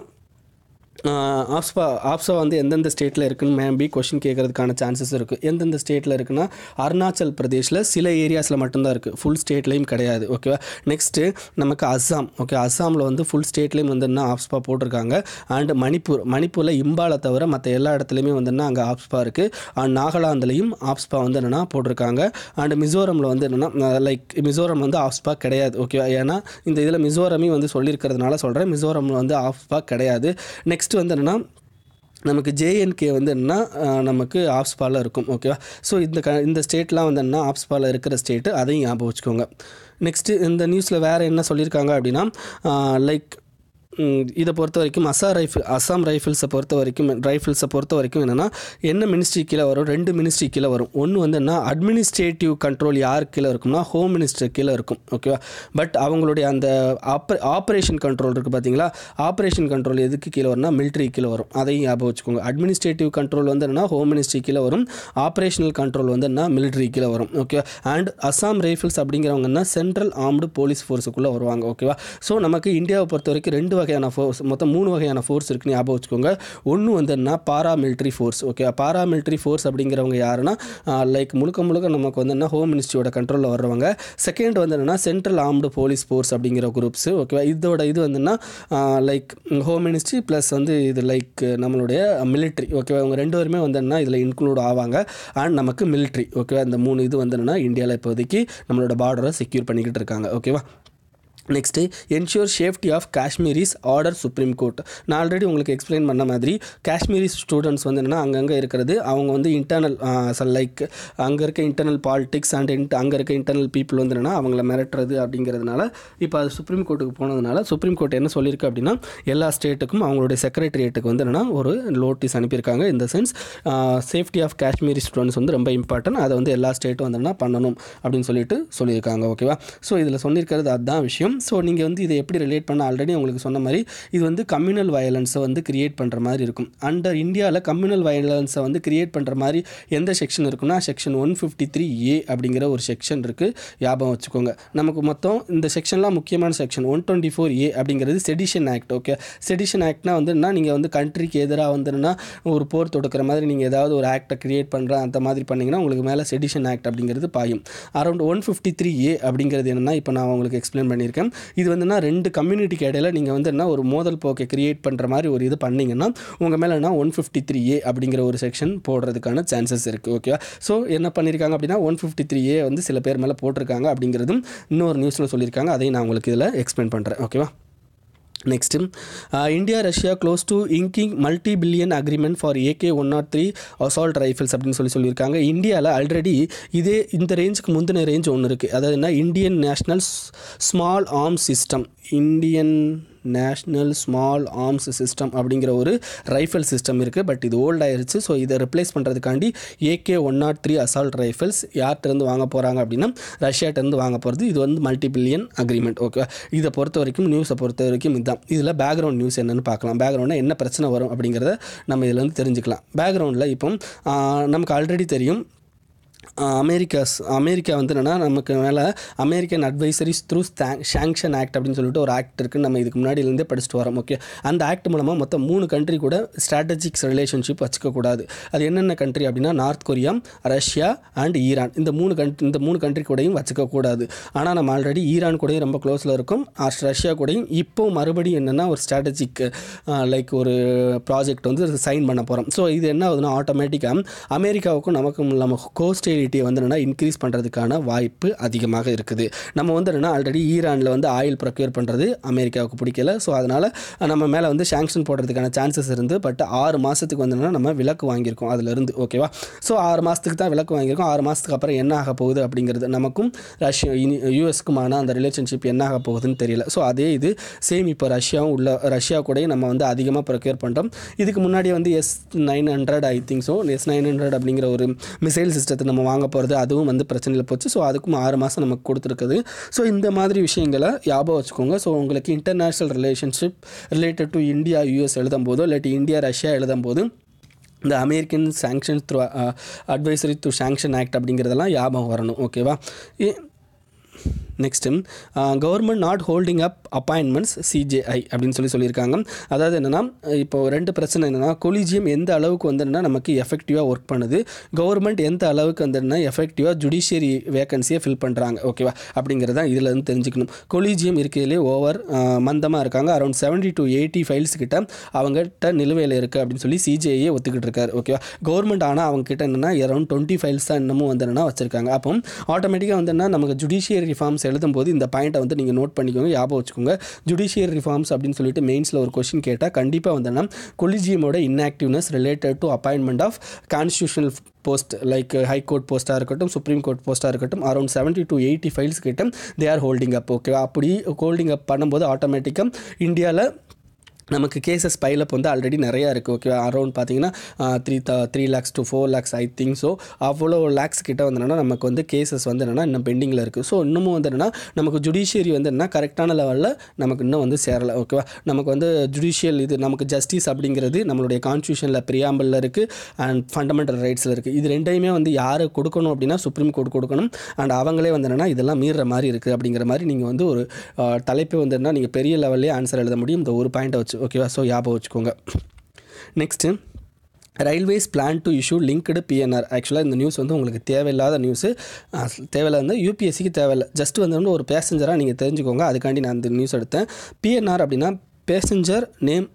ஆப்ஸ்பா ஆப்ஸா வந்து எந்தெந்த ஸ்டேட்டில் இருக்குன்னு மேபி கொஷின் கேட்கறதுக்கான சான்சஸ் இருக்குது. எந்தெந்த ஸ்டேட்டில் இருக்குன்னா அருணாச்சல் பிரதேஷில் சில ஏரியாஸில் மட்டும்தான் இருக்குது, ஃபுல் ஸ்டேட்லேயும் கிடையாது. ஓகேவா? நெக்ஸ்ட்டு நமக்கு அஸ்ஸாம். ஓகே, அஸ்ஸாமில் வந்து ஃபுல் ஸ்டேட்லேயும் வந்து என்ன ஆப்ஸ்பா போட்டிருக்காங்க. அண்ட் மணிப்பூர் மணிப்பூரில் இம்பாலை தவிர மற்ற எல்லா இடத்துலையுமே வந்து என்ன அங்கே ஆப்ஸ்பா இருக்குது. அண்ட் நாகாலாந்துலேயும் ஆப்ஸ்பா வந்து என்னென்னா போட்டிருக்காங்க. அண்ட் மிசோரமில் வந்து என்னென்னா லைக் மிசோரம் வந்து ஆப்ஸ்பா கிடையாது. ஓகேவா? ஏன்னா இந்த இதில் மிசோரமையும் வந்து சொல்லியிருக்கிறதுனால சொல்கிறேன், மிசோரமில் வந்து ஆப்ஸ்பா கிடையாது. நெக்ஸ்ட் வந்து என்னென்னா நமக்கு ஜேஎன்கே வந்து என்னென்னா நமக்கு ஆப்ஸ்பாவில் இருக்கும். ஓகேவா? ஸோ இந்த க இந்த ஸ்டேட்லாம் வந்து என்ன ஆப்ஸ்பாவில் இருக்கிற ஸ்டேட்டு, அதையும் ஞாபகம் வச்சுக்கோங்க. நெக்ஸ்ட்டு இந்த நியூஸில் வேறு என்ன சொல்லியிருக்காங்க அப்படின்னா லைக் இதை பொறுத்த வரைக்கும் அஸ்ஸா ரைஃபிள் அஸ்ஸாம் ரைஃபிள்ஸை பொறுத்த வரைக்கும் ரைஃபிள்ஸை பொறுத்த வரைக்கும் என்னென்னா என்ன மினிஸ்ட்ரி கீழே வரும், ரெண்டு மினிஸ்ட்ரி கீழே வரும். ஒன்று வந்து என்ன அட்மினிஸ்ட்ரேட்டிவ் கண்ட்ரோல் யார் கீழே இருக்கும்னா ஹோம் மினிஸ்டர் கீழே இருக்கும். ஓகேவா? பட் அவங்களுடைய அந்த ஆப்ரே ஆப்ரேஷன் கண்ட்ரோல் இருக்குது பார்த்தீங்களா, ஆப்ரேஷன் கண்ட்ரோல் எதுக்கு கீழே வரும்னா மிலிட்ரி கீழே வரும். அதையும் ஞாபகம் வச்சுக்கோங்க. அட்மினிஸ்ட்ரேட்டிவ் கண்ட்ரோல் வந்து என்னென்னா ஹோம் மினிஸ்ட்ரி கீழே வரும், ஆப்ரேஷனல் கண்ட்ரோல் வந்து என்ன மிலிட்ரி கீழே வரும். ஓகேவா? அண்ட் அஸ்ஸாம் ரைஃபிள்ஸ் அப்படிங்கிறவங்கன்னா சென்ட்ரல் ஆர்ம்டு போலீஸ் ஃபோர்ஸுக்குள்ளே வருவாங்க. ஓகேவா? ஸோ நமக்கு இந்தியாவை பொறுத்த வரைக்கும் ரெண்டு வகையான ஃபோர்ஸ், மொத்தம் மூணு வகையான ஃபோர்ஸ் இருக்குன்னு ஞாபகம் வச்சுக்கோங்க. ஒன்று வந்து என்ன paramilitary force. Okay, paramilitary force அப்படிங்கிறவங்க யாருன்னா லைக் முழுக்க முழுக்க நமக்கு வந்து என்ன ஹோம் மினிஸ்ட்ரியோட கண்ட்ரோலில் வர்றவங்க. செகண்ட் வந்து என்னென்னா சென்ட்ரல் ஆர்ம்டு போலீஸ் ஃபோர்ஸ் அப்படிங்கிற குரூப்ஸ். ஓகேவா? இதோட இது வந்துன்னா லைக் ஹோம் மினிஸ்ட்ரி ப்ளஸ் வந்து இது லைக் நம்மளுடைய மிலிட்ரி. ஓகேவா? இவங்க ரெண்டு பேருமே வந்து என்ன இதில் இன்க்ளூட் ஆவாங்க. அண்ட் நமக்கு மிலிட்ரி. ஓகேவா? இந்த மூணு இது வந்து என்னென்னா இந்தியாவில் இப்போதைக்கு நம்மளோட பார்டரை செக்யூர் பண்ணிக்கிட்டு இருக்காங்க. ஓகேவா? Next ensure safety of Kashmiris order supreme court. நான் ஆல்ரெடி உங்களுக்கு எக்ஸ்பிளைன் பண்ண மாதிரி காஷ்மீரி ஸ்டூடெண்ட்ஸ் வந்து என்னென்னா அங்கங்கே இருக்கிறது அவங்க வந்து இன்டர்னல் லைக் அங்கே இருக்க இன்டர்னல் பாலிட்டிக்ஸ் அண்ட் இன்ட் அங்கே இருக்க இன்டர்னல் பீப்புள் வந்து என்னென்னா அவங்கள மிரட்டுறது அப்படிங்கிறதுனால இப்போ அது சுப்ரீம் கோர்ட்டுக்கு போனதுனால சுப்ரீம் கோர்ட் என்ன சொல்லியிருக்கு அப்படின்னா எல்லா ஸ்டேட்டுக்கும் அவங்களுடைய செக்ரட்டரியேட்டுக்கு வந்து என்னென்னா ஒரு நோட்டீஸ் அனுப்பியிருக்காங்க. இந்த sense safety of Kashmiri students வந்து ரொம்ப இம்பார்ட்டன்ட், அதை வந்து எல்லா ஸ்டேட்டும் வந்து என்ன பண்ணணும் அப்படின்னு சொல்லிட்டு சொல்லியிருக்காங்க. ஓகேவா? ஸோ இதில் சொல்லியிருக்கிறது அதுதான் விஷயம். இருக்கும். ஸோ நீங்கள் வந்து இதை எப்படி ரிலேட் பண்ண ஆல்ரெடி உங்களுக்கு சொன்ன மாதிரி இது வந்து கம்யூனல் வயலன்ஸை வந்து கிரியேட் பண்ணுற மாதிரி இருக்கும். அண்டர் இந்தியாவில் கம்யூனல் வயலன்ஸை வந்து கிரியேட் பண்ணுற மாதிரி எந்த செக்ஷன் இருக்குன்னா section one fifty three A அப்படிங்கிற ஒரு செக்ஷன் இருக்குது. ஞாபகம் வச்சுக்கோங்க. நமக்கு மொத்தம் இந்த செக்ஷன்லாம் முக்கியமான section one twenty four A அப்படிங்கிறது செடிஷன் ஆக்ட். ஓகே, செடிஷன் ஆக்ட்னா வந்துன்னா நீங்கள் வந்து கண்ட்ரிக்கு எதிராக வந்துன்னா ஒரு போர் தொடுக்கிற மாதிரி நீங்கள் ஏதாவது ஒரு ஆக்டை கிரியேட் பண்ணுற அந்த மாதிரி பண்ணிங்கன்னா உங்களுக்கு மேலே செடிஷன் ஆக்ட் அப்படிங்கிறது பாயும். Around one fifty three A அப்படிங்கிறது என்னென்னா இப்போ நான் உங்களுக்கு எக்ஸ்பிளைன் பண்ணியிருக்கேன். இது வந்துன்னா ரெண்டு கம்யூனிட்டிக்கு இடையில நீங்கள் வந்து என்ன ஒரு மோதல் போக்கை கிரியேட் பண்ணுற மாதிரி ஒரு இது பண்ணிங்கன்னா உங்கள் மேலே என்ன ஒன் ஃபிஃப்டி த்ரீ ஏ அப்படிங்கிற ஒரு செக்ஷன் போடுறதுக்கான சான்சஸ் இருக்குது. ஓகே, ஸோ என்ன பண்ணியிருக்காங்க அப்படின்னா ஒன் ஃபிஃப்டி த்ரீ ஏ வந்து சில பேர் மேலே போட்டிருக்காங்க அப்படிங்கிறதும் இன்னொரு நியூஸில் சொல்லியிருக்காங்க. அதையும் நான் உங்களுக்கு இதில் எக்ஸ்பிளைன் பண்ணுறேன். ஓகேவா? Next India Russia close to inking multi billion agreement for AK one nought three assault rifles அப்படின்னு சொல்லி சொல்லியிருக்காங்க. இந்தியாவில் ஆல்ரெடி இதே இந்த ரேஞ்சுக்கு முந்தின ரேஞ்ச் ஒன்று இருக்குது. அதாவது என்ன, Indian national small arms system, Indian national small arms system அப்படிங்கிற ஒரு ரைஃபிள் சிஸ்டம் இருக்குது. பட் இது ஓல்ட் ஆயிருச்சு. ஸோ இதை ரிப்ளேஸ் பண்ணுறதுக்காண்டி AK one nought three assault rifles யார்கிட்டருந்து வாங்க போகிறாங்க அப்படின்னா ரஷ்யாட்டேருந்து வாங்க போகிறது. இது வந்து மல்டி பில்லியன் அக்ரிமெண்ட். ஓகே, இதை பொறுத்த வரைக்கும் நியூஸை பொறுத்த வரைக்கும் இதுதான். இதில் பேக்ரவுண்ட் நியூஸ் என்னென்னு பார்க்கலாம். பேக்ரவுண்டில் என்ன பிரச்சனை வரும் அப்படிங்கிறத நம்ம இதில் வந்து தெரிஞ்சுக்கலாம். பேக்ரவுண்டில் இப்போ நமக்கு ஆல்ரெடி தெரியும் அமெரிக்காஸ் அமெரிக்கா வந்து என்னென்னா நமக்கு மேலே American advisories through sanction act அப்படின்னு சொல்லிட்டு ஒரு ஆக்ட் இருக்குன்னு நம்ம இதுக்கு முன்னாடியிலேருந்தே படிச்சுட்டு வரோம். ஓகே, அந்த ஆக்ட் மூலமாக மொத்தம் மூணு கண்ட்ரி கூட ஸ்ட்ராட்டஜிக்ஸ் ரிலேஷன்ஷிப் வச்சுக்கக்கூடாது. அது என்னென்ன கண்ட்ரி அப்படின்னா north Korea, Russia and Iran. இந்த மூணு கண்ட்ரி இந்த மூணு கண்ட்ரி கூடயும் வச்சுக்கக்கூடாது. ஆனால் நம்ம ஆல்ரெடி ஈரான் கூடயும் ரொம்ப க்ளோஸில் இருக்கும், ரஷ்யா கூடயும். இப்போ மறுபடியும் என்னென்னா ஒரு ஸ்ட்ராட்டஜிக் லைக் ஒரு ப்ராஜெக்ட் வந்து சைன் பண்ண போகிறோம். ஸோ இது என்ன ஆகுதுன்னா ஆட்டோமேட்டிக்காக அமெரிக்காவுக்கும் நமக்கும் நம்ம கோஸ்ட் வந்து என்னன்னா இன்க்ரீஸ் பண்ணுறதுக்கான வாய்ப்பு அதிகமாக இருக்குது. நம்ம வந்து என்னென்னா ஆல்ரெடி ஈரானில் வந்து ஆயில் ப்ரொக்யூர் பண்ணுறது அமெரிக்காவுக்கு பிடிக்கல. ஸோ அதனால் நம்ம மேலே வந்து சாங்ஷன் போடுறதுக்கான சான்சஸ் இருந்து. பட் ஆறு மாதத்துக்கு வந்து என்னென்னா நம்ம விலக்கு வாங்கியிருக்கோம் அதிலிருந்து. ஓகேவா? ஸோ ஆறு மாதத்துக்கு தான் விலக்கு வாங்கியிருக்கோம். ஆறு மாதத்துக்கு அப்புறம் என்ன ஆக போகுது அப்படிங்கிறது நமக்கும் ரஷ்யா யூஎஸ்க்குமான அந்த ரிலேஷன்ஷிப் என்ன ஆக போகுதுன்னு தெரியல. ஸோ அதே இது சேம் இப்போ ரஷ்யாவும் உள்ள ரஷ்யா கூடயும் நம்ம வந்து அதிகமாக ப்ரொக்யூர் பண்ணுறோம். இதுக்கு முன்னாடி வந்து S nine hundred I think so S nine hundred அப்படிங்கிற ஒரு மிசைல் சிஸ்டத்தை நம்ம வாங்க போகிறது, அதுவும் வந்து பிரச்சனையில் போச்சு. ஸோ அதுக்கும் ஆறு மாதம் நமக்கு கொடுத்துருக்குது. ஸோ இந்த மாதிரி விஷயங்களை ஞாபகம் வச்சுக்கோங்க. ஸோ உங்களுக்கு international relationship related to India US எழுதும் போதோ இல்லாட்டி இந்தியா ரஷ்யா எழுதும் போது இந்த American sanction through advisory through sanction act அப்படிங்கிறதெல்லாம் ஞாபகம் வரணும். ஓகேவா? Next government not holding up appointments CJI அப்படின்னு சொல்லி சொல்லியிருக்காங்க. அதாவது என்னென்னா இப்போ ரெண்டு பிரச்சனை என்னென்னா கொலிஜியம் எந்த அளவுக்கு வந்துன்னா நமக்கு எஃபெக்டிவாக ஒர்க் பண்ணுது, கவர்மெண்ட் எந்த அளவுக்கு வந்துன்னா எஃபெக்டிவாக ஜுடிஷியரி வேகன்சியை ஃபில் பண்ணுறாங்க. ஓகேவா? அப்படிங்கிறதான் இதில் இருந்து தெரிஞ்சுக்கணும். கொலிஜியம் இருக்கிறதுலே ஓவர் மந்தமாக இருக்காங்க. Around seventy to eighty files கிட்ட அவங்ககிட்ட நிலுவையில் இருக்குது அப்படின்னு சொல்லி சிஜேஐயே ஒத்துக்கிட்டு இருக்காரு. ஓகேவா? கவர்மெண்ட் ஆனால் அவங்க கிட்ட என்னென்னா அரௌண்ட் டுவெண்ட்டி ஃபைல்ஸ் தான் இன்னமும் வந்து என்னென்னா வச்சுருக்காங்க. அப்போ ஆட்டோமேட்டிக்காக வந்து நமக்கு ஜுடிஷியரி ரிஃபார்ம்ஸ் எழுதும்போது இந்த பாயிண்ட்டை வந்து நீங்கள் நோட் பண்ணிக்கோங்க, ஞாபகம் வச்சுக்கோங்க. ஜுடிஷியல் ரிஃபார்ம்ஸ் அப்படின்னு சொல்லிட்டு மெயின்ஸில் ஒரு கொஸ்டின் கேட்டால் கண்டிப்பாக வந்துன்னா கொலிஜியமோட inactiveness related to appointment of constitutional post like high court போஸ்ட்டாக இருக்கட்டும், சுப்ரீம் கோர்ட் போஸ்ட்டாக இருக்கட்டும், around seventy to eighty files கிட்ட தே ஆர் ஹோல்டிங் அப். ஓகேவா? அப்படி ஹோல்டிங் அப் பண்ணும்போது ஆட்டோமேட்டிக்காக இந்தியாவில் நமக்கு கேசஸ் பைலப் வந்து ஆல்ரெடி நிறையா இருக்குது. ஓகேவா? அரௌண்ட் பார்த்தீங்கன்னா three the three lakhs to four lakhs I think. So அவ்வளோ லேக்ஸ் கிட்ட வந்து என்னென்னா நமக்கு வந்து கேசஸ் வந்து என்னென்னா இன்னும் பெண்டிங்கில் இருக்குது. ஸோ இன்னமும் வந்து என்னென்னா நமக்கு ஜுடிஷியரி வந்து என்ன கரெக்டான லெவலில் நமக்கு இன்னும் வந்து சேரலை. ஓகேவா? நமக்கு வந்து ஜுடிஷியல் இது நமக்கு ஜஸ்டிஸ் அப்படிங்கிறது நம்மளுடைய கான்ஸ்டியூஷனில் பிரியாம்பிளில் இருக்குது அண்ட் ஃபண்டமெண்டல் ரைட்ஸில் இருக்குது. இது ரெண்டையுமே வந்து யார் கொடுக்கணும் அப்படின்னா சுப்ரீம் கோர்ட் கொடுக்கணும். அண்ட் அவங்களே வந்து என்னென்னா இதெல்லாம் மீறுற மாதிரி இருக்குது அப்படிங்கிற மாதிரி நீங்கள் வந்து ஒரு தலைப்பை வந்து என்ன நீங்கள் பெரிய லெவல்லே ஆன்சர் எழுத முடியும் இந்த ஒரு பாயிண்ட்டை வச்சு. ஓகேவா? ஸோ ஞாபகம் வச்சுக்கோங்க. Next railways plan to issue linked PNR. ஆக்சுவலாக இந்த நியூஸ் வந்து உங்களுக்கு தேவையில்லாத நியூஸு, தேவையில்லை வந்து யூபிஎஸ்சிக்கு தேவையில்லை. ஜஸ்ட் வந்து ஒரு பேசஞ்சராக நீங்கள் தெரிஞ்சுக்கோங்க, அதுக்காண்டி நான் இந்த நியூஸ் எடுத்தேன். பிஎன்ஆர் அப்படின்னா பேசஞ்சர் நேம்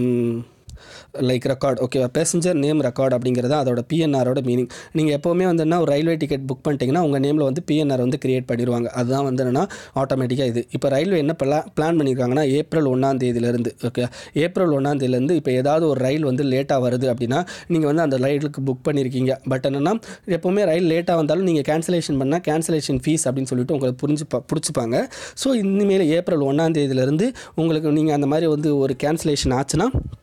லைக் ரெக்கார்ட். ஓகேவா? பேசஞ்சர் நேம் ரெக்கார்ட் அப்படிங்கிறது அதோட பிஎன்ஆரோட மீனிங். நீங்கள் எப்போவுமே வந்து என்ன ஒரு ரயில்வே டிக்கெட் புக் பண்ணிட்டீங்கன்னா உங்கள் நேமில் வந்து பிஎன்ஆர் வந்து கிரியேட் பண்ணிடுவாங்க. அதுதான் வந்து என்னென்னா ஆட்டோமேட்டிக்காக இது. இப்போ ரயில்வே என்ன பிளா பிளான் பண்ணியிருக்காங்கன்னா ஏப்ரல் ஒன்றாம் தேதியிலேருந்து ஓகே ஏப்ரல் ஒன்றாம் தேதியிலேருந்து இப்போ ஏதாவது ஒரு ரயில் வந்து லேட்டாக வருது அப்படின்னா நீங்கள் வந்து அந்த ரயிலுக்கு புக் பண்ணியிருக்கீங்க. பட் என்னென்னா எப்போவுமே ரயில் லேட்டாக வந்தாலும் நீங்கள் கேன்சலேஷன் பண்ணால் கேன்சலேஷன் ஃபீஸ் அப்படின்னு சொல்லிட்டு உங்களுக்கு புரிஞ்சு பிடிச்சிப்பாங்க. ஸோ இனிமேல் ஏப்ரல் ஒன்றாம் தேதியிலேருந்து உங்களுக்கு நீங்கள் அந்த மாதிரி வந்து ஒரு கேன்சலேஷன் ஆச்சுன்னா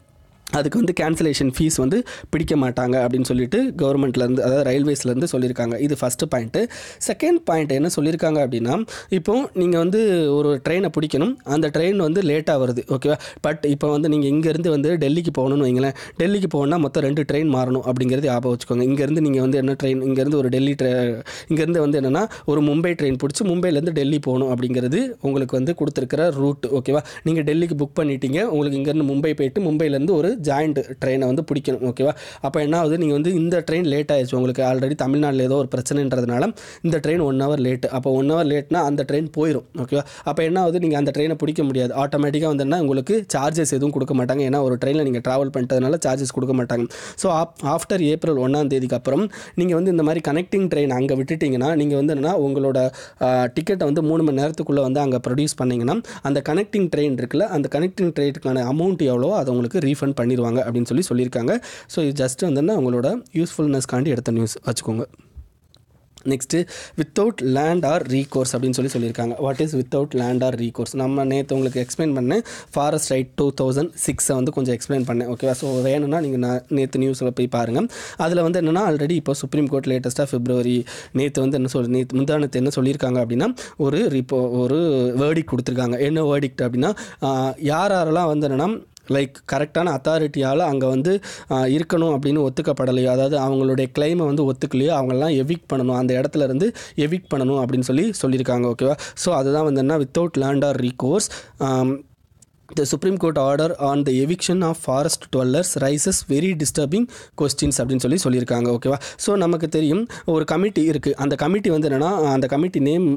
அதுக்கு வந்து கேன்சலேஷன் ஃபீஸ் வந்து பிடிக்க மாட்டாங்க அப்படின்னு சொல்லிட்டு கவர்மெண்ட்லேருந்து, அதாவது ரயில்வேஸ்லேருந்து சொல்லியிருக்காங்க. இது ஃபஸ்ட்டு பாயிண்ட்டு. செகண்ட் பாயிண்ட் என்ன சொல்லியிருக்காங்க அப்படின்னா, இப்போது நீங்கள் வந்து ஒரு ட்ரெயினை பிடிக்கணும், அந்த ட்ரெயின் வந்து லேட்டாக வருது, ஓகேவா. பட் இப்போ வந்து நீங்கள் இங்கேருந்து வந்து டெல்லிக்கு போகணும்னு வைங்களேன், டெல்லிக்கு போகணுன்னா மொத்தம் ரெண்டு ட்ரெயின் மாறணும் அப்படிங்கிறது ஞாபகம் வச்சுக்கோங்க. இங்கேருந்து நீங்கள் வந்து என்ன ட்ரெயின், இங்கேருந்து ஒரு டெல்லி ட்ரெ இங்கேருந்து வந்து என்னென்னா ஒரு மும்பை ட்ரெயின் பிடிச்சி மும்பைலேருந்து டெல்லி போகணும் அப்படிங்கிறது உங்களுக்கு வந்து கொடுத்துருக்கிற ரூட், ஓகேவா. நீங்கள் டெல்லிக்கு புக் பண்ணிட்டீங்க, உங்களுக்கு இங்கேருந்து மும்பை போயிட்டு மும்பைலேருந்து ஒரு ஜாயிண்ட் ட்ரெயினை வந்து பிடிக்கணும், ஓகேவா. அப்போ என்ன ஆகுது, நீங்கள் வந்து இந்த ட்ரெயின் லேட் ஆகிடுச்சு, உங்களுக்கு ஆல்ரெடி தமிழ்நாட்டில் ஏதோ ஒரு பிரச்சனைன்றதுனால இந்த ட்ரெயின் ஒன் ஹவர் லேட்டு. அப்போ ஒன் ஹவர் லேட்னா அந்த ட்ரெயின் போயிடும், ஓகேவா. அப்போ என்ன ஆகுது, நீங்கள் அந்த ட்ரெயினை பிடிக்க முடியாது. ஆட்டோமேட்டிக்காக வந்துன்னா உங்களுக்கு சார்ஜஸ் எதுவும் கொடுக்க மாட்டாங்க, ஏன்னா ஒரு ட்ரெயினில் நீங்கள் ட்ராவல் பண்ணிட்டதுனால சார்ஜஸ் கொடுக்க மாட்டாங்க. ஸோ ஆஃப்டர் ஏப்ரல் ஒன்றாம் தேதிக்கு அப்புறம் நீங்கள் வந்து இந்த மாதிரி கனெக்டிங் ட்ரெயின் அங்கே விட்டுட்டிங்கன்னா, நீங்கள் வந்து என்னன்னா உங்களோட டிக்கெட்டை வந்து மூணு மணி நேரத்துக்குள்ளே வந்து அங்கே ப்ரொடியூஸ் பண்ணிங்கன்னா அந்த கனெக்டிங் ட்ரெயின் இருக்குல்ல, அந்த கனெக்டிங் ட்ரெயினுக்கான அமௌண்ட் எவ்வளோ அதை உங்களுக்கு ரீஃபண்ட் பண்ணிடுவாங்க அப்படின்னு சொல்லி சொல்லியிருக்காங்க. ஸோ இது ஜஸ்ட் வந்துன்னா உங்களோட யூஸ்ஃபுல்னஸ்காண்டி எடுத்த நியூஸ் வச்சுக்கோங்க. Next without land or recourse அப்படின்னு சொல்லி சொல்லியிருக்காங்க. What is without land or recourse? நம்ம நேற்று உங்களுக்கு எக்ஸ்பிளைன் பண்ணேன், ஃபாரஸ்ட் ரைட் டூ தௌசண்ட் சிக்ஸை வந்து கொஞ்சம் எக்ஸ்பிளைன் பண்ணேன், ஓகேவா. ஸோ வேணும்னா நீங்கள் நான் நேற்று நியூஸில் போய் பாருங்கள். அதில் வந்து என்னென்னா ஆல்ரெடி இப்போ சுப்ரீம் கோர்ட் லேட்டஸ்ட்டாக பிப்ரவரி நேற்று வந்து என்ன சொல் நேற்று முந்தானத்து என்ன சொல்லியிருக்காங்க அப்படின்னா, ஒரு ரிப்போ ஒரு வேர்டிக்ட் கொடுத்துருக்காங்க. என்ன வேர்டிக்ட் அப்படின்னா, யார் யாரெல்லாம் வந்து என்னென்னா லைக் கரெக்டான அத்தாரிட்டியால் அங்கே வந்து இருக்கணும் அப்படின்னு ஒத்துக்கப்படலையோ, அதாவது அவங்களுடைய கிளைமை வந்து ஒத்துக்கலையோ, அவங்களெலாம் எவிக் பண்ணணும், அந்த இடத்துல இருந்து எவிக் பண்ணணும் அப்படின்னு சொல்லி சொல்லியிருக்காங்க, ஓகேவா. ஸோ அதுதான் வந்து என்ன without land or recourse. The Supreme Court order on the eviction of forest dwellers raises very disturbing questions அப்படின்னு சொல்லி சொல்லியிருக்காங்க, ஓகேவா. ஸோ நமக்கு தெரியும் ஒரு கமிட்டி இருக்குது, அந்த கமிட்டி வந்து என்னென்னா அந்த கமிட்டி நேம்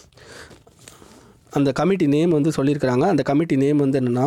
அந்த கமிட்டி நேம் வந்து சொல்லியிருக்கிறாங்க. அந்த கமிட்டி நேம் வந்து என்னென்னா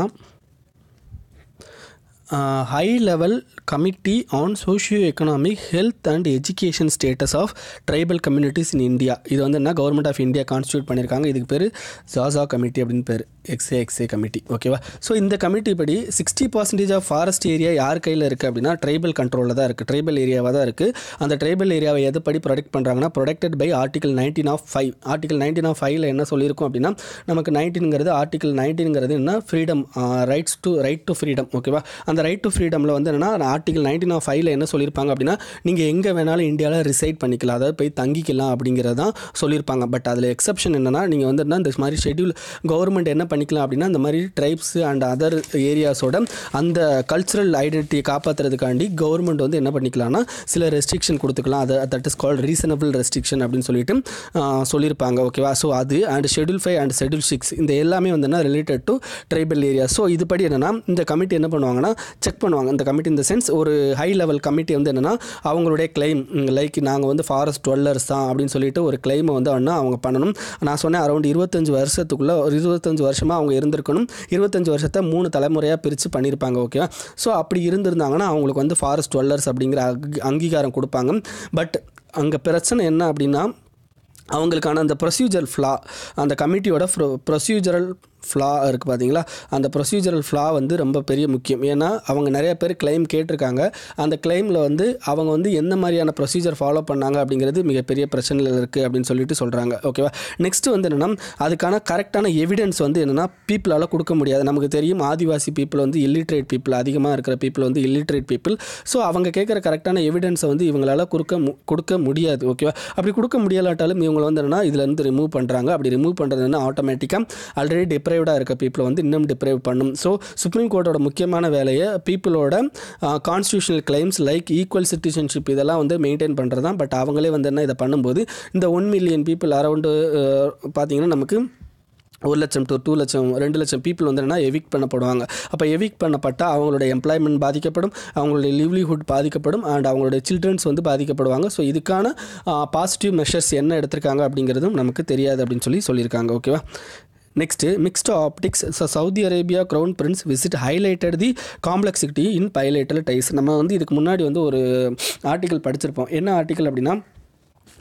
high level committee on socio economic health and education status of tribal communities in India. இது வந்து என்ன கவர்மெண்ட் ஆஃப் இந்தியா கான்ஸ்டியூட் பண்ணியிருக்காங்க. இதுக்கு பேர் ஜாசா கமிட்டி அப்படின்னு பேர், எக்ஸ்ஏ எக்ஸ்ஏ கமிட்டி, ஓகேவா. ஸோ இந்த கமிட்டி படி sixty percentage of forest area யார் கையில் இருக்குது அப்படின்னா ட்ரைபல் கண்ட்ரோலில் தான் இருக்குது, ட்ரைபல் ஏரியாவாக தான் இருக்குது. அந்த ட்ரைபல் ஏரியாவை எதுப்படி ப்ரொடெக்ட் பண்ணுறாங்கன்னா, protected by article nineteen of five. Article nineteen of ஃபைவ்ல என்ன சொல்லியிருக்கும் அப்படின்னா, நமக்கு நைன்டீனுங்கிறது ஆர்டிகல் நைன்டீனுங்கிறது என்ன freedom, rights to right to freedom, ஓகேவா. அந்த ரைட் டு ஃப்ரீடமில் வந்து என்னென்னா ஆர்டிகல் நைன்டீன் ஆஃப் ஃபைவ்ல என்ன சொல்லியிருப்பாங்க அப்படின்னா, நீங்கள் எங்கே வேணாலும் இந்தியாவில் ரிசைட் பண்ணிக்கலாம், அதாவது போய் தங்கிக்கலாம் அப்படிங்கிறது தான் சொல்லியிருப்பாங்க. பட் அதில் எக்ஸப்ஷன் என்னென்னா, நீங்கள் வந்து இந்த மாதிரி ஷெட்யூல் கவர்மெண்ட் என்ன பண்ணிக்கலாம் அப்படின்னா, இந்த மாதிரி ட்ரைப்ஸ் அண்ட் அதர் ஏரியாஸோட அந்த கல்ச்சுரல் ஐடென்டிட்டியை காப்பாற்றுறதுக்காண்டி கவர்மெண்ட் வந்து என்ன பண்ணிக்கலாம்னா சில ரெஸ்ட்ரிக்ஷன் கொடுத்துக்கலாம். அது that is called reasonable restriction அப்படின்னு சொல்லிட்டு சொல்லியிருப்பாங்க, ஓகேவா. ஸோ அது and schedule five and schedule six இந்த எல்லாமே வந்து என்ன related to tribal area. So இதுபடி என்னென்னா இந்த கமிட்டி என்ன பண்ணுவாங்கன்னா செக் பண்ணுவாங்க. இந்த கமிட்டி இந்த சென்ஸ் ஒரு ஹை லெவல் கமிட்டி வந்து என்னென்னா அவங்களுடைய கிளைம் லைக் நாங்கள் வந்து ஃபாரஸ்ட் டுவெல்லர்ஸ் தான் அப்படின்னு சொல்லிட்டு ஒரு கிளைமை வந்து ஒன்றா அவங்க பண்ணணும். நான் சொன்னேன் அரௌண்ட் இருபத்தஞ்சு வருஷத்துக்குள்ளே ஒரு இருபத்தஞ்சு வருஷமாக அவங்க இருந்திருக்கணும். இருபத்தஞ்சு வருஷத்தை மூணு தலைமுறையாக பிரித்து பண்ணியிருப்பாங்க, ஓகேவா. ஸோ அப்படி இருந்திருந்தாங்கன்னா அவங்களுக்கு வந்து ஃபாரஸ்ட் டுவெல்லர்ஸ் அப்படிங்கிற அங்கீகாரம் கொடுப்பாங்க. பட் அங்கே பிரச்சனை என்ன அப்படின்னா, அவங்களுக்கான அந்த ப்ரொசீஜர் ஃப்ளா, அந்த கமிட்டியோட ப்ரொ ப்ரொசீஜரல் ஃப்ளா இருக்குது பார்த்தீங்களா, அந்த ப்ரொசீஜரல் ஃப்ளா வந்து ரொம்ப பெரிய முக்கியம். ஏன்னா அவங்க நிறைய பேர் கிளைம் கேட்டிருக்காங்க. அந்த கிளைமில் வந்து அவங்க வந்து எந்த மாதிரியான ப்ரொசீஜர் ஃபாலோ பண்ணாங்க அப்படிங்கிறது மிகப்பெரிய பிரச்சனையில் இருக்குது அப்படின்னு சொல்லிட்டு சொல்கிறாங்க, ஓகேவா. நெக்ஸ்ட் வந்து என்னென்னா அதுக்கான கரெக்டான எவிடன்ஸ் வந்து என்னென்னா பீப்புளால் கொடுக்க முடியாது. நமக்கு தெரியும் ஆதிவாசி பீப்புள் வந்து இல்லிட்ரேட் பீப்புள், அதிகமாக இருக்கிற பீப்புள் வந்து இல்லிட்ரேட் பீப்புள். ஸோ அவங்க கேட்குற கரெக்டான எவிடன்ஸை வந்து இவங்களால் கொடுக்க மு கொடுக்க முடியாது, ஓகேவா. அப்படி கொடுக்க முடியாட்டாலும் இவங்களை வந்து என்னென்னா இதிலேருந்து ரிமூவ் பண்ணுறாங்க. அப்படி ரிமூவ் பண்ணுறதுன்னா ஆட்டோமேட்டிக்காக ஆல்ரெடி டிப்ரை இருக்க பீப்புளை வந்து இன்னும் டிப்ரைவ் பண்ணும். ஸோ சுப்ரீம் கோர்ட்டோட முக்கியமான வேலையை பீப்புளோட constitutional claims like equal citizenship இதெல்லாம் வந்து மெயின்டைன் பண்ணுறது தான். பட் அவங்களே வந்து என்ன இதை பண்ணும்போது இந்த ஒன் மில்லியன் பீப்புள் அரௌண்டு பார்த்தீங்கன்னா நமக்கு ஒரு லட்சம் டு டூ லட்சம் ரெண்டு லட்சம் பீப்புள் வந்து என்ன எவிக் பண்ணப்படுவாங்க. அப்போ எவிக் பண்ணப்பட்டால் அவங்களுடைய எம்ப்ளாய்மெண்ட் பாதிக்கப்படும், அவங்களுடைய லிவ்லிஹுட் பாதிக்கப்படும் அண்ட் அவங்களுடைய சில்ட்ரன்ஸ் வந்து பாதிக்கப்படுவாங்க. ஸோ இதுக்கான பாசிட்டிவ் மெஷர்ஸ் என்ன எடுத்திருக்காங்க அப்படிங்கிறதும் நமக்கு தெரியாது அப்படின்னு சொல்லி சொல்லியிருக்காங்க, ஓகேவா. Next mixed optics. So Saudi Arabia crown prince visit highlighted the complexity in bilateral ties. நம்ம வந்து இதுக்கு முன்னாடி வந்து ஒரு ஆர்டிக்கல் படிச்சிருப்போம். என்ன ஆர்டிக்கல் அப்படின்னா,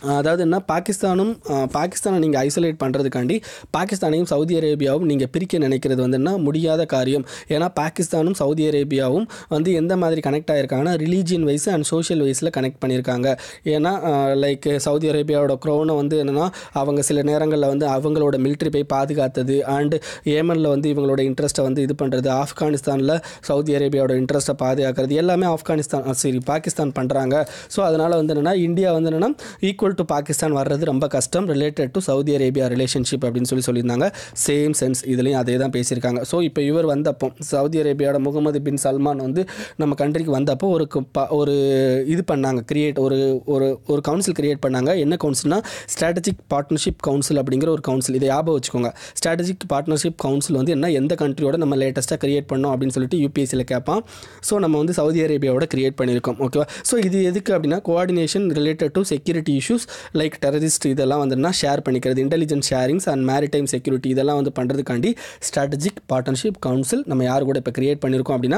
அதாவது என்ன பாகிஸ்தானும் பாகிஸ்தானை நீங்கள் ஐசோலேட் பண்ணுறதுக்காண்டி பாகிஸ்தானையும் சவுதி அரேபியாவும் நீங்கள் பிரிக்க நினைக்கிறது வந்து என்ன முடியாத காரியம். ஏன்னா பாகிஸ்தானும் சவுதி அரேபியாவும் வந்து எந்த மாதிரி கனெக்ட் ஆகிருக்காங்கன்னா ரிலீஜியன் வைஸ் அண்ட் சோஷியல் வைஸில் கனெக்ட் பண்ணியிருக்காங்க. ஏன்னா லைக் சவுதி அரேபியாவோட க்ரௌனை வந்து என்னென்னா அவங்க சில நேரங்களில் வந்து அவங்களோட மிலிட்ரி போய் பாதுகாத்தது அண்டு ஏமனில் வந்து இவங்களோட இன்ட்ரெஸ்ட்டை வந்து இது பண்ணுறது, ஆப்கானிஸ்தானில் சவுதி அரேபியாவோட இன்ட்ரெஸ்ட்டை பாதுகாக்கிறது எல்லாமே ஆப்கானிஸ்தான் சரி பாகிஸ்தான் பண்ணுறாங்க. ஸோ அதனால் வந்து என்னென்னா இந்தியா வந்து என்னென்னா ஈக்குவல் டு பாகிஸ்தான் வர்றது ரொம்ப கஷ்டம் related to Saudi Arabia relationship அப்படின்னு சொல்லி சொல்லியிருந்தாங்க. சேம் சென்ஸ் இதுலேயும் அதே தான் பேசியிருக்காங்க. ஸோ இப்போ இவர் வந்தப்போ சவுதி அரேபியாவோட முகமது பின் சல்மான் வந்து நம்ம கண்ட்ரிக்கு வந்தப்போ ஒரு ஒரு இது பண்ணாங்க கிரியேட் ஒரு ஒரு ஒரு கவுன்சில் கிரியேட் பண்ணாங்க. என்ன கவுன்சில்னா ஸ்ட்ராட்டஜிக் பார்ட்னர்ஷிப் கவுன்சில் அப்படிங்கிற ஒரு கவுன்சில். இதை ஞாபகம் வச்சுக்கோங்க. ஸ்ட்ராட்டஜிக் பார்ட்னர்ஷிப் கவுன்சில் வந்து என்ன எந்த கண்ட்ரியோட நம்ம லேட்டஸ்ட்டாக கிரியேட் பண்ணோம் அப்படின்னு சொல்லிட்டு யூபிஎஸ்சியில் கேட்பான். ஸோ நம்ம வந்து சவுதி அரேபியாவோட கிரியேட் பண்ணியிருக்கோம். ஓகேவா. ஸோ இது எதுக்கு அப்படின்னா coordination related to security issues like terrorist இதெல்லாம் வந்துன்னா ஷேர் பண்ணிக்கிறது, intelligence sharings and maritime security இதெல்லாம் வந்து பண்ணுறதுக்காண்டி ஸ்ட்ராட்டஜிக் பார்ட்னர்ஷிப் கவுன்சில் நம்ம யார் கூட இப்போ கிரியேட் பண்ணியிருக்கோம் அப்படின்னா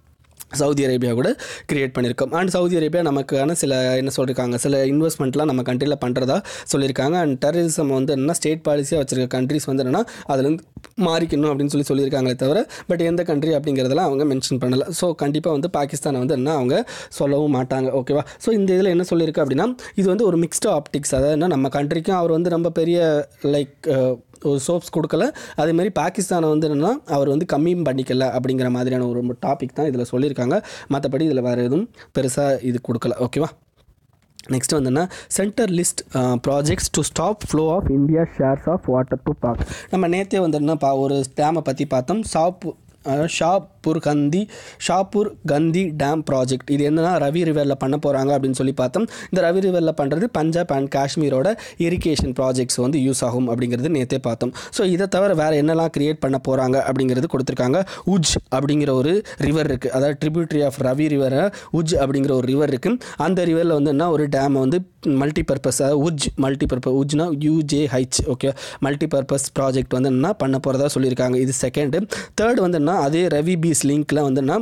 சவுதி அரேபியா கூட கிரியேட் பண்ணியிருக்கோம். அண்ட் சவுதி அரேபியா நமக்கான சில என்ன சொல்லியிருக்காங்க சில இன்வெஸ்ட்மெண்ட்லாம் நம்ம கண்ட்ரியில் பண்ணுறதா சொல்லியிருக்காங்க. அண்ட் டெரரிசம் வந்து என்னென்னா ஸ்டேட் பாலிசியாக வச்சுருக்க கண்ட்ரிஸ் வந்து என்னென்னா அதுலேருந்து மாறிக்கணும் அப்படின்னு சொல்லி சொல்லியிருக்காங்களே தவிர பட் எந்த கண்ட்ரி அப்படிங்கிறதெல்லாம் அவங்க மென்ஷன் பண்ணலை. ஸோ கண்டிப்பாக வந்து பாகிஸ்தானை வந்து என்ன அவங்க சொல்லவும் மாட்டாங்க. ஓகேவா. ஸோ இந்த இதில் என்ன சொல்லியிருக்கு அப்படின்னா இது வந்து ஒரு மிக்ஸ்டு ஆப்டிக்ஸ். அதாவது என்ன நம்ம கண்ட்ரிக்கும் அவர் வந்து ரொம்ப பெரிய லைக் ஒரு சோப்ஸ் கொடுக்கல, அதேமாதிரி பாகிஸ்தானை வந்து என்னென்னா அவர் வந்து கம்மியும் பண்ணிக்கல அப்படிங்கிற மாதிரியான ஒரு டாபிக் தான் இதில் சொல்லியிருக்காங்க. மற்றபடி இதில் வேறு எதுவும் பெருசாக இது கொடுக்கல. ஓகேவா. நெக்ஸ்ட் வந்துன்னா centre list projects to stop flow of India shares of water to Pak. நம்ம நேற்றே வந்துன்னா பா ஒரு டேமை பற்றி பார்த்தோம். சாப் ஷாப்பூர் கந்தி ஷாப்பூர் கந்தி டேம் ப்ராஜெக்ட். இது என்னென்னா ரவி ரிவரில் பண்ண போகிறாங்க அப்படின்னு சொல்லி பார்த்தோம். இந்த ரவி ரிவரில் பண்ணுறது பஞ்சாப் அண்ட் காஷ்மீரோட இரிகேஷன் ப்ராஜெக்ட்ஸ் வந்து யூஸ் ஆகும் அப்படிங்கிறது நேற்றே பார்த்தோம். ஸோ இதை தவிர வேறு என்னெல்லாம் க்ரியேட் பண்ண போகிறாங்க அப்படிங்கிறது கொடுத்துருக்காங்க. உஜ் அப்படிங்கிற ஒரு ரிவர் இருக்குது, அதாவது ட்ரிபியூட்ரி ஆஃப் ரவி ரிவரை உஜ் அப்படிங்கிற ஒரு ரிவர் இருக்குது. அந்த ரிவரில் வந்து என்ன ஒரு டேமை வந்து மல்டி பர்பஸ் அதாவது உஜ் மல்டி பர்பஸ் உஜ்னா UJH okay multi purpose project வந்து என்ன பண்ண போகிறதா சொல்லியிருக்காங்க. இது செகண்டு. தேர்ட் வந்து என்ன அதே ரவி பீஸ் லிங்க்கில் வந்துன்னா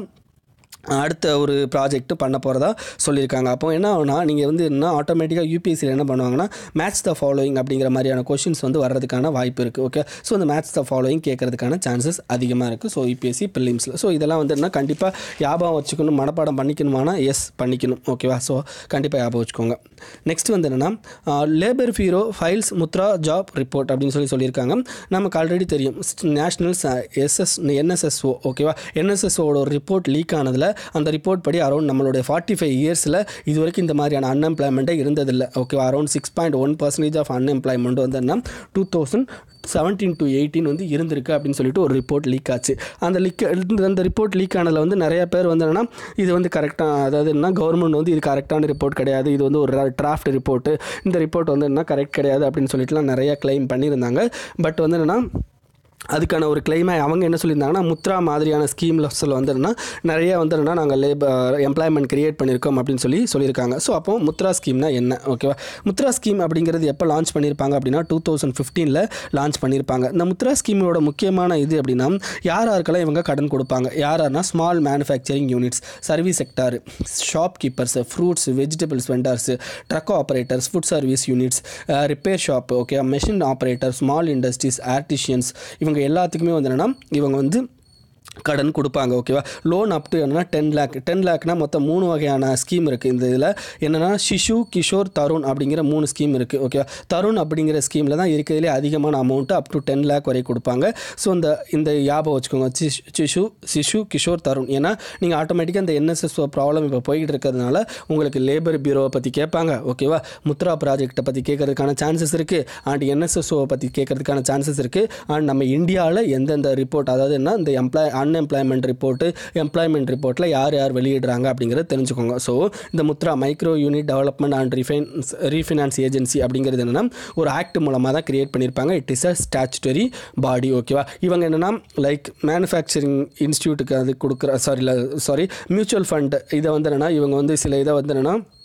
அடுத்த ஒரு ப்ராஜெக்ட்டு பண்ண போகிறதா சொல்லியிருக்காங்க. அப்போ என்ன ஆகுனா நீங்கள் வந்து என்ன ஆட்டோமேட்டிக்காக யூபிஎஸ்சியில் என்ன பண்ணுவாங்கன்னா மேட்ச் த ஃபாலோயிங் அப்படிங்கிற மாதிரியான கொஷின்ஸ் வந்து வர்றதுக்கான வாய்ப்பு இருக்குது. ஓகே. ஸோ இந்த மேட்ச் த ஃபாலோயிங் கேட்கறதுக்கான சான்சஸ் அதிகமாக இருக்குது. ஸோ யூபிஎஸ்சி பிலிம்ஸில் ஸோ இதெல்லாம் வந்து என்ன கண்டிப்பாக ஞாபகம் வச்சுக்கணும், மனப்பாடம் பண்ணிக்கணுமானா எஸ் பண்ணிக்கணும். ஓகேவா. ஸோ கண்டிப்பாக ஞாபகம் வச்சுக்கோங்க. நெக்ஸ்ட் வந்து என்னென்னா labour bureau files Mudra job report அப்படின்னு சொல்லி சொல்லியிருக்காங்க. நமக்கு ஆல்ரெடி தெரியும் நேஷ்னல் எஸ்எஸ் என்எஸ்எஸ்ஓ ஓகேவா என்எஸ்எஸ்ஓட ஒரு ரிப்போர்ட் லீக் ஆனதில் அந்த ரிப்போர்ட் படி அரௌண்ட் நம்மளுடைய ஃபார்ட்டி ஃபைவ் இயர்ஸில் இது வரைக்கும் இந்த மாதிரியான அன்எம்ப்ளாய்மெண்ட்டே இருந்ததில்லை. ஓகேவா. Around six point one percentage of unemployment வந்து என்ன two thousand seventeen to eighteen வந்து இருந்திருக்கு அப்படின்னு சொல்லிட்டு ஒரு ரிப்போர்ட் லீக் ஆச்சு. அந்த லீக் அந்த ரிப்போர்ட் லீக் ஆனதில் வந்து நிறைய பேர் வந்து என்னென்னா இது வந்து கரெக்டாக அதாவது என்ன கவர்மெண்ட் வந்து இது கரெக்டான ரிப்போர்ட் கிடையாது, இது வந்து ஒரு டிராஃப்ட் ரிப்போர்ட்டு, இந்த ரிப்போர்ட் வந்து என்ன கரெக்ட் கிடையாது அப்படின்னு சொல்லிட்டுலாம் நிறையா கிளைம் பண்ணியிருந்தாங்க. பட் வந்து என்னென்னா அதுக்கான ஒரு கிளைமை அவங்க என்ன சொல்லியிருந்தாங்கன்னா முத்ரா மாதிரியான ஸ்கீம்ஸில் வந்துன்னா நிறைய வந்துன்னா நாங்கள் லேபர் எம்ப்ளாய்மெண்ட் கிரியேட் பண்ணியிருக்கோம் அப்படின்னு சொல்லி சொல்லியிருக்காங்க. ஸோ அப்போ முத்ரா ஸ்கீம்னா என்ன ஓகேவா. முத்ரா ஸ்கீம் அப்படிங்கிறது எப்போ லான்ச் பண்ணியிருப்பாங்க அப்படின்னா டூ தௌசண்ட் ஃபிஃப்டீனில் லான்ச் பண்ணியிருப்பாங்க. இந்த முத்ரா ஸ்கீமோட முக்கியமான இது அப்படின்னா யார் யாருக்கெல்லாம் இவங்க கடன் கொடுப்பாங்க, யார் யாருன்னா small manufacturing units, service sector, shop keepers, fruits vegetables vendors, truck operators, food service units, repair shop okay machine operator, small industries, artisans இவங்க எல்லாத்துக்குமே வந்து என்னன்னா இவங்க வந்து கடன் கொடுப்பாங்க. ஓகேவா. லோன் அப் டு என்னன்னா டென் லேக் டென் லேக்னா மொத்தம் மூணு வகையான ஸ்கீம் இருக்குது. இந்த இதில் என்னென்னா சிஷு கிஷோர் தருண் அப்படிங்கிற மூணு ஸ்கீம் இருக்குது. ஓகேவா. தருண் அப்படிங்கிற ஸ்கீமில் தான் இருக்கிறதுலே அதிகமான amount up to ten lakh வரை கொடுப்பாங்க. ஸோ இந்த இந்த ஞாபகம் வச்சுக்கோங்க சிஷு சிஷு கிஷோர் தருண். ஏன்னா நீங்கள் ஆட்டோமேட்டிக்காக இந்த என்எஸ்எஸ்ஓ ப்ராப்ளம் இப்போ போய்கிட்டு இருக்கிறதுனால உங்களுக்கு லேபர் பியூரோவை பற்றி கேட்பாங்க. ஓகேவா. முத்ரா ப்ராஜெக்டை பற்றி கேட்கறதுக்கான சான்சஸ் இருக்குது அண்ட் என்எஸ்எஸ்ஓவை பற்றி கேட்கறதுக்கான சான்சஸ் இருக்குது. அண்ட் நம்ம இந்தியாவில் எந்தெந்த ரிப்போர்ட் அதாவது என்ன இந்த எம்ப்ளாய் அன்எம்ப்ளாய்மெண்ட் ரிப்போர்ட்டு எம்ப்ளாய்மெண்ட் ரிப்போர்ட்டில் யார் யார் வெளியிடுறாங்க அப்படிங்கிறத தெரிஞ்சுக்கோங்க. ஸோ இந்த Mudra micro unit development and refines refinance agency அப்படிங்கிறது என்னென்னா ஒரு ஆக்ட் மூலமாக தான் கிரியேட் பண்ணியிருப்பாங்க. It is a statutory body. ஓகேவா. இவங்க என்னென்னா லைக் மேனுஃபேக்சரிங் இன்ஸ்டியூட்டுக்கு அது கொடுக்குற சாரி இல்லை சாரி மியூச்சுவல் ஃபண்ட் இதை வந்து என்னென்னா இவங்க வந்து சில இதை வந்து என்னென்னா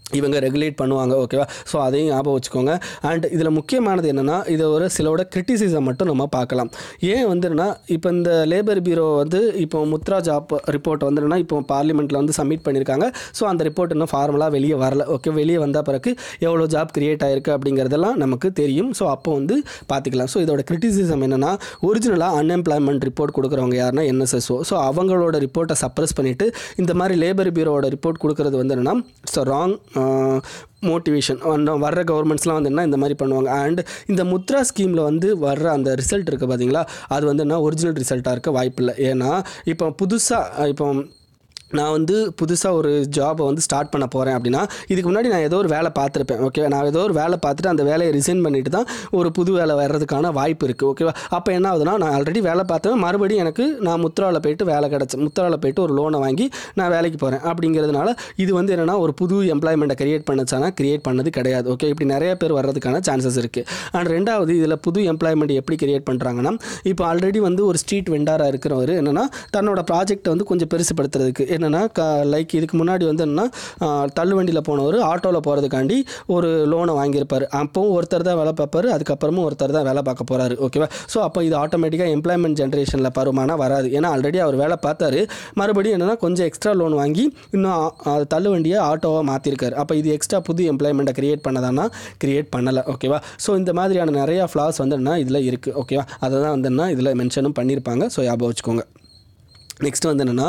இவங்க ரெகுலேட் பண்ணுவாங்க. ஓகேவா? ஸோ அதையும் ஞாபகம் வச்சுக்கோங்க. அண்ட் இதில் முக்கியமானது என்னென்னா, இதை ஒரு சிலோட கிரிட்டிசிசம் மட்டும் நம்ம பார்க்கலாம். ஏன் வந்துன்னா, இப்போ இந்த லேபர் பியூரோ வந்து இப்போ முத்ரா ஜாப் ரிப்போர்ட் வந்துன்னா இப்போ பார்லிமெண்ட்டில் வந்து சப்மிட் பண்ணியிருக்காங்க. ஸோ அந்த ரிப்போர்ட் இன்னும் ஃபார்மலாக வெளியே வரல. ஓகே, வெளியே வந்த பிறகு எவ்வளோ ஜாப் கிரியேட் ஆகிருக்கு அப்படிங்கிறதெல்லாம் நமக்கு தெரியும். ஸோ அப்போ வந்து பார்த்துக்கலாம். ஸோ இதோட கிரிட்டிசிசம் என்னென்னா, ஒரிஜினலாக அன்எம்ப்ளாய்மெண்ட் ரிப்போர்ட் கொடுக்குறவங்க யாருன்னா என்எஸ்எஸ்ஓ. ஸோ அவங்களோட ரிப்போர்ட்டை சப்ரஸ் பண்ணிவிட்டு இந்த மாதிரி லேபர் பியூரோட ரிப்போர்ட் கொடுக்குறது வந்து என்னென்னா ஸோ ராங் மோட்டிவேஷன். வர்ற கவர்மெண்ட்ஸ்லாம் வந்து என்ன இந்த மாதிரி பண்ணுவாங்க. அண்ட் இந்த முத்ரா ஸ்கீமில் வந்து வர்ற அந்த ரிசல்ட் இருக்குது பார்த்தீங்களா, அது வந்து என்ன ஒரிஜினல் ரிசல்ட்டாக இருக்க வாய்ப்பில்லை. ஏன்னா இப்போ புதுசாக இப்போ நான் வந்து புதுசாக ஒரு ஜாபை வந்து ஸ்டார்ட் பண்ண போகிறேன் அப்படின்னா, இதுக்கு முன்னாடி நான் ஏதோ ஒரு வேலை பார்த்துருப்பேன். ஓகே, நான் ஏதோ ஒரு வேலை பார்த்துட்டு அந்த வேலையை ரிசைன் பண்ணிட்டு தான் ஒரு புது வேலை வர்றதுக்கான வாய்ப்பு இருக்குது. ஓகேவா? அப்போ என்ன ஆகுதுன்னா, நான் ஆல்ரெடி வேலை பார்த்தேன், மறுபடியும் எனக்கு நான் முத்ராவில் போய்ட்டு வேலை கிடச்சி முத்ராவில் போய்ட்டு ஒரு லோனை வாங்கி நான் வேலைக்கு போகிறேன் அப்படிங்கிறதுனால இது வந்து என்னென்னா ஒரு புது எம்ப்ளாய்மெண்ட்டை கிரியேட் பண்ணுச்சானா கிரியேட் பண்ணது கிடையாது. ஓகே, இப்படி நிறைய பேர் வர்றதுக்கான சான்சஸ் இருக்குது. அண்ட் ரெண்டாவது, இதில் புது எம்ப்ளாய்மெண்ட் எப்படி கிரியேட் பண்ணுறாங்கன்னா, இப்போ ஆல்ரெடி வந்து ஒரு ஸ்ட்ரீட் வெண்டாராக இருக்கிறவர் என்னென்னா தன்னோட ப்ராஜெக்டை வந்து கொஞ்சம் பெருசுப்படுத்துறதுக்கு என்னென்னா க லைக் இதுக்கு முன்னாடி வந்து என்னன்னா தள்ளுவண்டியில் போனவர் ஆட்டோவில் போகிறதுக்காண்டி ஒரு லோனை வாங்கியிருப்பார். அப்போவும் ஒருத்தர் தான் வேலை பார்ப்பார், அதுக்கப்புறமும் ஒருத்தர் தான் வேலை பார்க்க போகிறாரு. ஓகேவா? ஸோ அப்போ இது ஆட்டோமேட்டிக்காக எம்ப்ளாய்மெண்ட் ஜென்ரேஷனில் பருவமானால் வராது. ஏன்னா ஆல்ரெடி அவர் வேலை பார்த்தாரு, மறுபடியும் என்னென்னா கொஞ்சம் எக்ஸ்ட்ரா லோன் வாங்கி இன்னும் தள்ளுவண்டியை ஆட்டோவாக மாற்றிருக்காரு. அப்போ இது எக்ஸ்ட்ரா புது எம்ப்ளாய்மெண்ட்டை கிரியேட் பண்ணதானா கிரியேட் பண்ணலை. ஓகேவா? ஸோ இந்த மாதிரியான நிறையா ஃப்ளாஸ் வந்து என்ன இதில் இருக்குது. ஓகேவா? அதை தான் வந்து என்ன இதில் மென்ஷனும் பண்ணியிருப்பாங்க. ஸோ ஞாபகம் வச்சுக்கோங்க. நெக்ஸ்ட் வந்து என்னென்னா,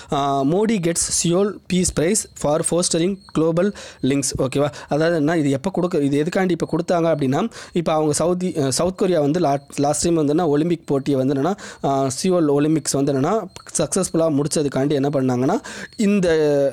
Modi gets Seoul peace prize for fostering global links. ஓகேவா? அதாவது என்ன, இது எப்போ கொடுக்க இது எதுக்காண்டி இப்போ கொடுத்தாங்க அப்படின்னா, இப்போ அவங்க சவுதி சவுத் கொரியா வந்து லா லாஸ்ட் டைம் வந்து என்ன ஒலிம்பிக் போட்டியை வந்து என்னென்னா சியோல் ஒலிம்பிக்ஸ் வந்து என்னென்னா சக்ஸஸ்ஃபுல்லாக முடித்ததுக்காண்டி என்ன பண்ணாங்கன்னா இந்த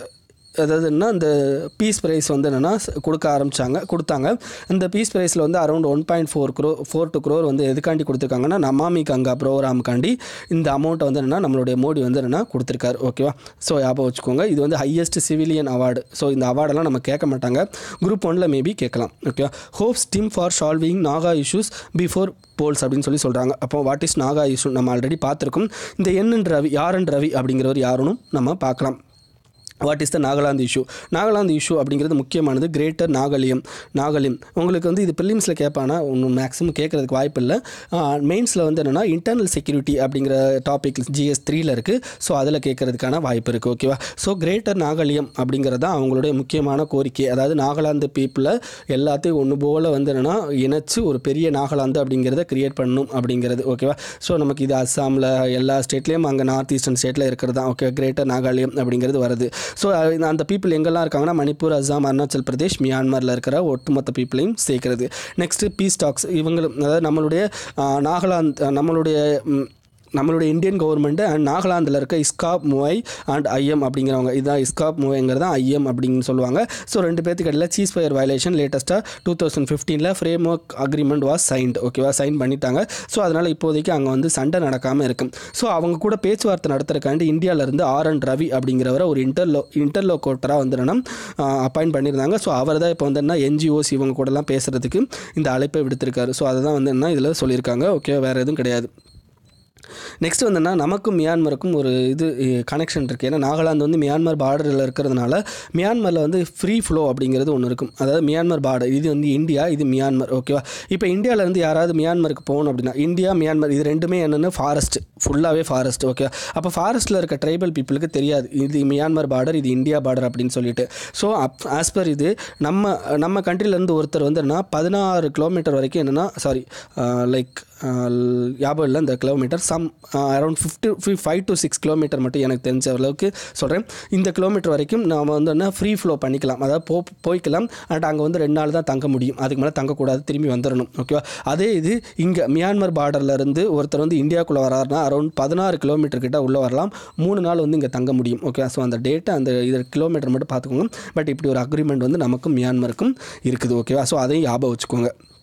அதாவது என்ன இந்த பீஸ் ப்ரைஸ் வந்து என்னென்னா கொடுக்க ஆரம்பித்தாங்க கொடுத்தாங்க. இந்த பீஸ் ப்ரைஸில் வந்து around one point four crore four two crore வந்து எதுக்காண்டி கொடுத்துருக்காங்கன்னா நமாமி கங்கா ப்ரோக்ராமுக்காண்டி இந்த அமௌண்ட்டை வந்து என்னென்னா நம்மளுடைய மோடி வந்து என்னென்னா கொடுத்துருக்காரு. ஓகேவா? ஸோ ஞாபகம் வச்சுக்கோங்க, இது வந்து ஹையஸ்ட் சிவிலியன் அவார்டு. ஸோ இந்த அவார்டெல்லாம் நம்ம கேட்க மாட்டாங்க, குரூப் ஒன்னில் மேபி கேட்கலாம். ஓகேவா? Hopes team for solving Naga issues before polls அப்படின்னு சொல்லி சொல்கிறாங்க. அப்போ வாட் இஸ் நாகா இஷ்யூ நம்ம ஆல்ரெடி பார்த்துருக்கோம். இந்த என் ரவி யார் என் ரவி அப்படிங்கிறவர் யாருன்னு நம்ம பார்க்கலாம். What is the Nagaland issue? Nagaland issue அப்படிங்கிறது முக்கியமானது கிரேட்டர் நாகலியம் நாகலியம் உங்களுக்கு வந்து இது பிலிம்ஸில் கேட்பானா ஒன்றும் மேக்ஸிமம் கேட்குறதுக்கு வாய்ப்பு இல்லை. மெயின்ஸில் வந்து என்னென்னா இன்டர்னல் செக்யூரிட்டி அப்படிங்கிற டாபிக் ஜிஎஸ் த்ரீயில் இருக்குது. ஸோ அதில் கேட்குறதுக்கான வாய்ப்பு இருக்குது. ஓகேவா? ஸோ கிரேட்டர் நாகலியம் அப்படிங்கிறது தான் அவங்களுடைய முக்கியமான கோரிக்கை. அதாவது நாகாலாந்து பீப்புளை எல்லாத்தையும் ஒன்று போல் வந்து என்னென்னா இணைச்சு ஒரு பெரிய நாகாலாந்து அப்படிங்கிறத கிரியேட் பண்ணணும் அப்படிங்கிறது. ஓகேவா? ஸோ நமக்கு இது அஸ்ஸாமில் எல்லா ஸ்டேட்லேயும் அங்கே நார்த் ஈஸ்டர்ன் ஸ்டேட்டில் இருக்கிறது தான். ஓகே, கிரேட்டர் நாகாலியம் அப்படிங்கிறது வருது. ஸோ அந்த பீப்புள் எங்கெல்லாம் இருக்காங்கன்னா மணிப்பூர், அஸ்ஸாம், அருணாச்சல் பிரதேஷ், மியான்மரில் இருக்கிற ஒட்டுமொத்த பீப்புளையும் சேர்க்கிறது. Next peace talks. இவங்களும் அதாவது நம்மளுடைய நாகாலாந்து நம்மளுடைய நம்மளுடைய இந்தியன் கவர்மெண்ட்டு அண்ட் நாகாலாந்தில் இருக்க இஸ்காப் மூவை அண்ட் ஐஎம் அப்படிங்கிறவங்க இதுதான் இஸ்காப் மூவைங்கிறது தான் ஐஎம் அப்படின்னு சொல்லுவாங்க. ஸோ ரெண்டு பேர்த்துக்கு இடையில சீஸ் ஃபயர் வயலேஷன் லேட்டஸ்ட்டாக டூ தௌசண்ட் ஃபிஃப்டீனில் framework agreement was signed. ஓகேவா? சைன் பண்ணிட்டாங்க. ஸோ அதனால் இப்போதைக்கு அங்கே வந்து சண்டை நடக்காமல் இருக்கும். ஸோ அவங்க கூட பேச்சுவார்த்தை நடத்துறதுக்காண்டி இந்தியாவிலேருந்து ஆர் என் ரவி அப்படிங்கிறவரை ஒரு இன்டர்லோ இன்டர்லோகோட்டராக வந்து என்னன்னா அப்பாயிண்ட் பண்ணியிருந்தாங்க. ஸோ அவர் தான் இப்போ வந்து என்ன என்ஜிஓஸ் இவங்க கூடலாம் பேசுகிறதுக்கு இந்த அழைப்பை விடுத்திருக்காரு. ஸோ அதை தான் வந்து என்ன இதில் சொல்லியிருக்காங்க. ஓகே, வேறு எதுவும் கிடையாது. நெக்ஸ்ட் வந்துன்னா நமக்கும் மியான்மருக்கும் ஒரு இது கனெக்ஷன் இருக்குது. ஏன்னா நாகாலாந்து வந்து மியான்மர் பார்டரில் இருக்கிறதுனால மியான்மரில் வந்து ஃப்ரீ ஃப்ளோ அப்படிங்கிறது ஒன்று இருக்கும். அதாவது மியான்மர் பார்டர் இது வந்து இந்தியா, இது மியான்மர். ஓகேவா? இப்போ இந்தியாவிலேருந்து யாராவது மியான்மருக்கு போகணும் அப்படின்னா இந்தியா மியான்மர் இது ரெண்டுமே என்னென்னா ஃபாரஸ்ட், ஃபுல்லாகவே ஃபாரஸ்ட். ஓகே, அப்போ ஃபாரஸ்ட்டில் இருக்க ட்ரைபல் பீப்புளுக்கு தெரியாது இது மியான்மர் பார்டர், இது இந்தியா பார்டர் அப்படின்னு சொல்லிட்டு. ஸோ அப் ஆஸ் பர் இது நம்ம நம்ம கண்ட்ரிலேருந்து ஒருத்தர் வந்து என்னன்னா பதினாறு கிலோமீட்டர் வரைக்கும் என்னென்னா சாரி லைக் ஞாபகம் இல்லை இந்த kilometre some around fifty five to six kilometre மட்டும் எனக்கு தெரிஞ்ச அளவுக்கு சொல்கிறேன். இந்த கிலோமீட்டர் வரைக்கும் நாம் வந்து என்ன ஃப்ரீ ஃப்ளோ பண்ணிக்கலாம், அதாவது போ போய்க்கலாம். அண்ட் அங்கே வந்து ரெண்டு நாள் தான் தங்க முடியும், அதுக்கு மேலே தங்கக்கூடாது, திரும்பி வந்துடணும். ஓகேவா? அதே இது இங்கே மியான்மர் பார்டர்லேருந்து ஒருத்தர் வந்து இந்தியாவுக்குள்ளே வராருன்னா அரௌண்ட் பதினாறு கிலோமீட்டர் கிட்ட உள்ளே வரலாம், மூணு நாள் வந்து இங்கே தங்க முடியும். ஓகே, ஸோ அந்த டேட்டை அந்த இது கிலோமீட்டர் மட்டும் பார்த்துக்கோங்க. பட் இப்படி ஒரு அக்ரிமெண்ட் வந்து நமக்கும் மியான்மருக்கும் இருக்குது. ஓகேவா? ஸோ அதையும் ஞாபகம் வச்சுக்கோங்க.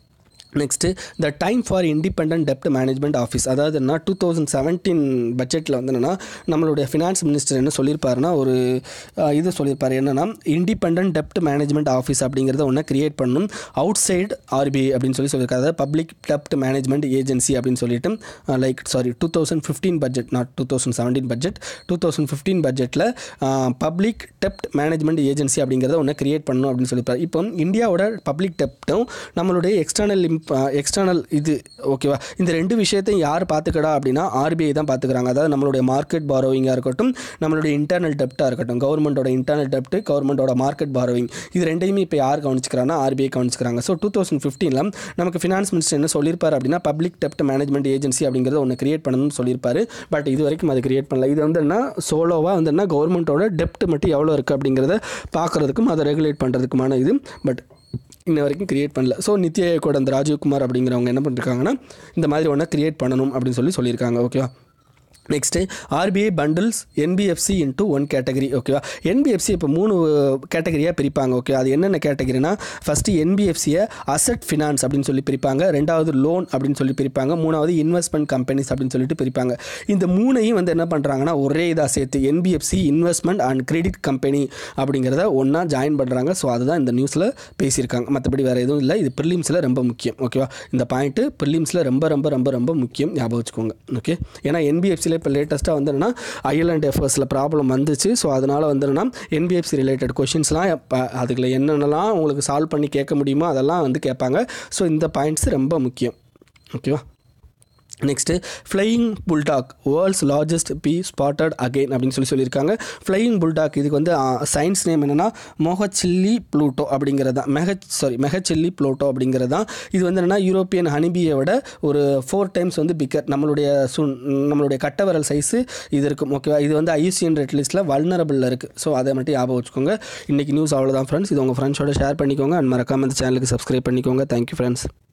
Next the time for independent டெப்ட் மேனேஜ்மெண்ட் ஆஃபீஸ். அதாவது என்ன டூ தௌசண்ட் செவன்டீன் பட்ஜெட்டில் வந்து என்னென்னா நம்மளுடைய ஃபினான்ஸ் மினிஸ்டர் என்ன சொல்லியிருப்பாருன்னா ஒரு இது சொல்லியிருப்பார் என்னென்னா இண்டிபெண்டன்ட் டெப்ட் மேனேஜ்மெண்ட் ஆஃபீஸ் அப்படிங்கிறத ஒன்று கிரியேட் பண்ணணும் அவுட் சைட் ஆர்பிஐ அப்படின்னு சொல்லி சொல்லியிருக்காரு. அதாவது பப்ளிக் டெப்ட் மேனேஜ்மெண்ட் ஏஜென்சி அப்படின்னு சொல்லிட்டு like sorry two thousand fifteen budget not two thousand seventeen budget two thousand fifteen பட்ஜெட்டில் பப்ளிக் டெப்ட் மேனேஜ்மெண்ட் ஏஜென்சி அப்படிங்கிறத ஒன்று கிரியேட் பண்ணணும் அப்படின்னு சொல்லியிருப்பார். இப்போ இந்தியாவோட பப்ளிக் டெப்ட்டும் நம்மளுடைய எக்ஸ்டர்னல் எக்ஸ்டர்னல் இது ஓகேவா, இந்த ரெண்டு விஷயத்தையும் யார் பார்த்துக்கடா அப்படின்னா ஆர்பிஐ தான் பார்த்துக்கிறாங்க. அதாவது நம்மளுடைய மார்க்கெட் பாரோவிங்காக இருக்கட்டும், நம்மளுடைய இன்டர்னல் டெப்ட்டாக இருக்கட்டும், கவர்மெண்ட்டோட இன்டர்னல் டெப்ட், கவர்மெண்ட்டோட மார்க்கெட் பாரோவிங், இது ரெண்டையுமே இப்போ யார் கவனிச்சிக்கிறாங்கன்னா ஆர்பிஐ கவனிச்சிக்கிறாங்க. ஸோ டூ தௌசண்ட் ஃபிஃப்டீனில் நமக்கு ஃபினான்ஸ் மினிஸ்டர் என்ன சொல்லியிருப்பார் அப்படின்னா பப்ளிக் டெப்ட் மேனேஜ்மெண்ட் ஏஜென்சி அப்படிங்கிறத ஒன்று கிரியேட் பண்ணணும்னு சொல்லியிருப்பாரு. பட் இது வரைக்கும் அது கிரியேட் பண்ணல. இது வந்து என்ன சோலோவாக வந்து என்ன கவர்மெண்ட்டோட டெப்ட் மட்டும் எவ்வளோ இருக்குது அப்படிங்கிறத பார்க்குறதுக்கும் அதை ரெகுலேட் பண்ணுறதுக்குமான இது. பட் இன்ன வரைக்கும் கிரியேட் பண்ணல. ஸோ நித்தி ஆயோக்கோட அந்த ராஜீவ்குமார் அப்படிங்கிறவங்க என்ன பண்ணிருக்காங்கன்னா இந்த மாதிரி ஒன்று கிரியேட் பண்ணணும் அப்படின்னு சொல்லி சொல்லியிருக்காங்க. ஓகேவா. Next RBI bundles NBFC into one category. ஓகேவா. என்பிஎஃப்சி இப்போ மூணு கேட்டகரியாக பிரிப்பாங்க. ஓகே, அது என்னென்ன கேட்டகரினா ஃபஸ்ட்டு என்பிஎஃப்சியை அசட் ஃபினான்ஸ் அப்படின்னு சொல்லி பிரிப்பாங்க, ரெண்டாவது லோன் அப்படின்னு சொல்லி பிரிப்பாங்க, மூணாவது இன்வெஸ்ட்மெண்ட் கம்பெனிஸ் அப்படின்னு சொல்லிட்டு பிரிப்பாங்க. இந்த மூணையும் வந்து என்ன பண்ணுறாங்கன்னா ஒரே இதாக சேர்த்து NBFC investment and credit company அப்படிங்கிறத ஒன்றா ஜாயின் பண்ணுறாங்க. ஸோ அதுதான் இந்த நியூஸில் பேசியிருக்காங்க. மற்றபடி வேறு எதுவும் இல்லை. இது ப்ரிலிம்ஸில் ரொம்ப முக்கியம். ஓகேவா. இந்த பாயிண்ட்டு ப்ரிலிம்ஸில் ரொம்ப ரொம்ப ரொம்ப ரொம்ப முக்கியம், ஞாபகம் வச்சுக்கோங்க. ஓகே, ஏன்னா என்பிஎஃப்சியில் இப்போ லேட்டஸ்ட்டாக வந்துன்னா ஐஎல்எண்ட் எஃபர்ஸில் ப்ராப்ளம் வந்துச்சு. ஸோ அதனால் வந்துன்னா என்பிஎஃப்சி ரிலேட்டட் கொஷின்ஸ்லாம் அதுக்குள்ள என்னென்னலாம் உங்களுக்கு சால்வ் பண்ணி கேட்க முடியுமோ அதெல்லாம் வந்து கேட்பாங்க. ஸோ இந்த பாயிண்ட்ஸ் ரொம்ப முக்கியம். ஓகேவா. Next flying bulldog world's largest bee spotted again அப்படின்னு சொல்லி சொல்லியிருக்காங்க. ஃப்ளையிங் புல்டாக் இதுக்கு வந்து சயின்ஸ் நேம் என்னென்னா மொஹச்சில்லி ப்ளூட்டோ அப்படிங்கிறது தான் மெஹ சாரி மெஹச்சில்லி ப்ளூட்டோ அப்படிங்கிறது தான். இது வந்து என்னென்னா யூரோப்பியன் ஹனிபியை விட ஒரு ஃபோர் டைம்ஸ் வந்து பிக்கர், நம்மளுடைய சு நம்மளுடைய கட்டவரல் சைஸு இது இருக்கும். ஓகேவா. இது வந்து ஐயூசிஎன் ரெட் லிஸ்ட்டில் வல்னரபிளில் இருக்குது. ஸோ அதை மட்டும் ஞாபகம் வச்சுக்கோங்க. இன்றைக்கி நியூஸ் அவ்வளோதான் ஃப்ரெண்ட்ஸ். இது உங்கள் ஃப்ரெண்ட்ஸோட ஷேர் பண்ணிக்கோங்க அண்ட் மறக்காமல் இந்த சேனலுக்கு சப்ஸ்கிரைப் பண்ணிக்கோங்க. Thank you friends.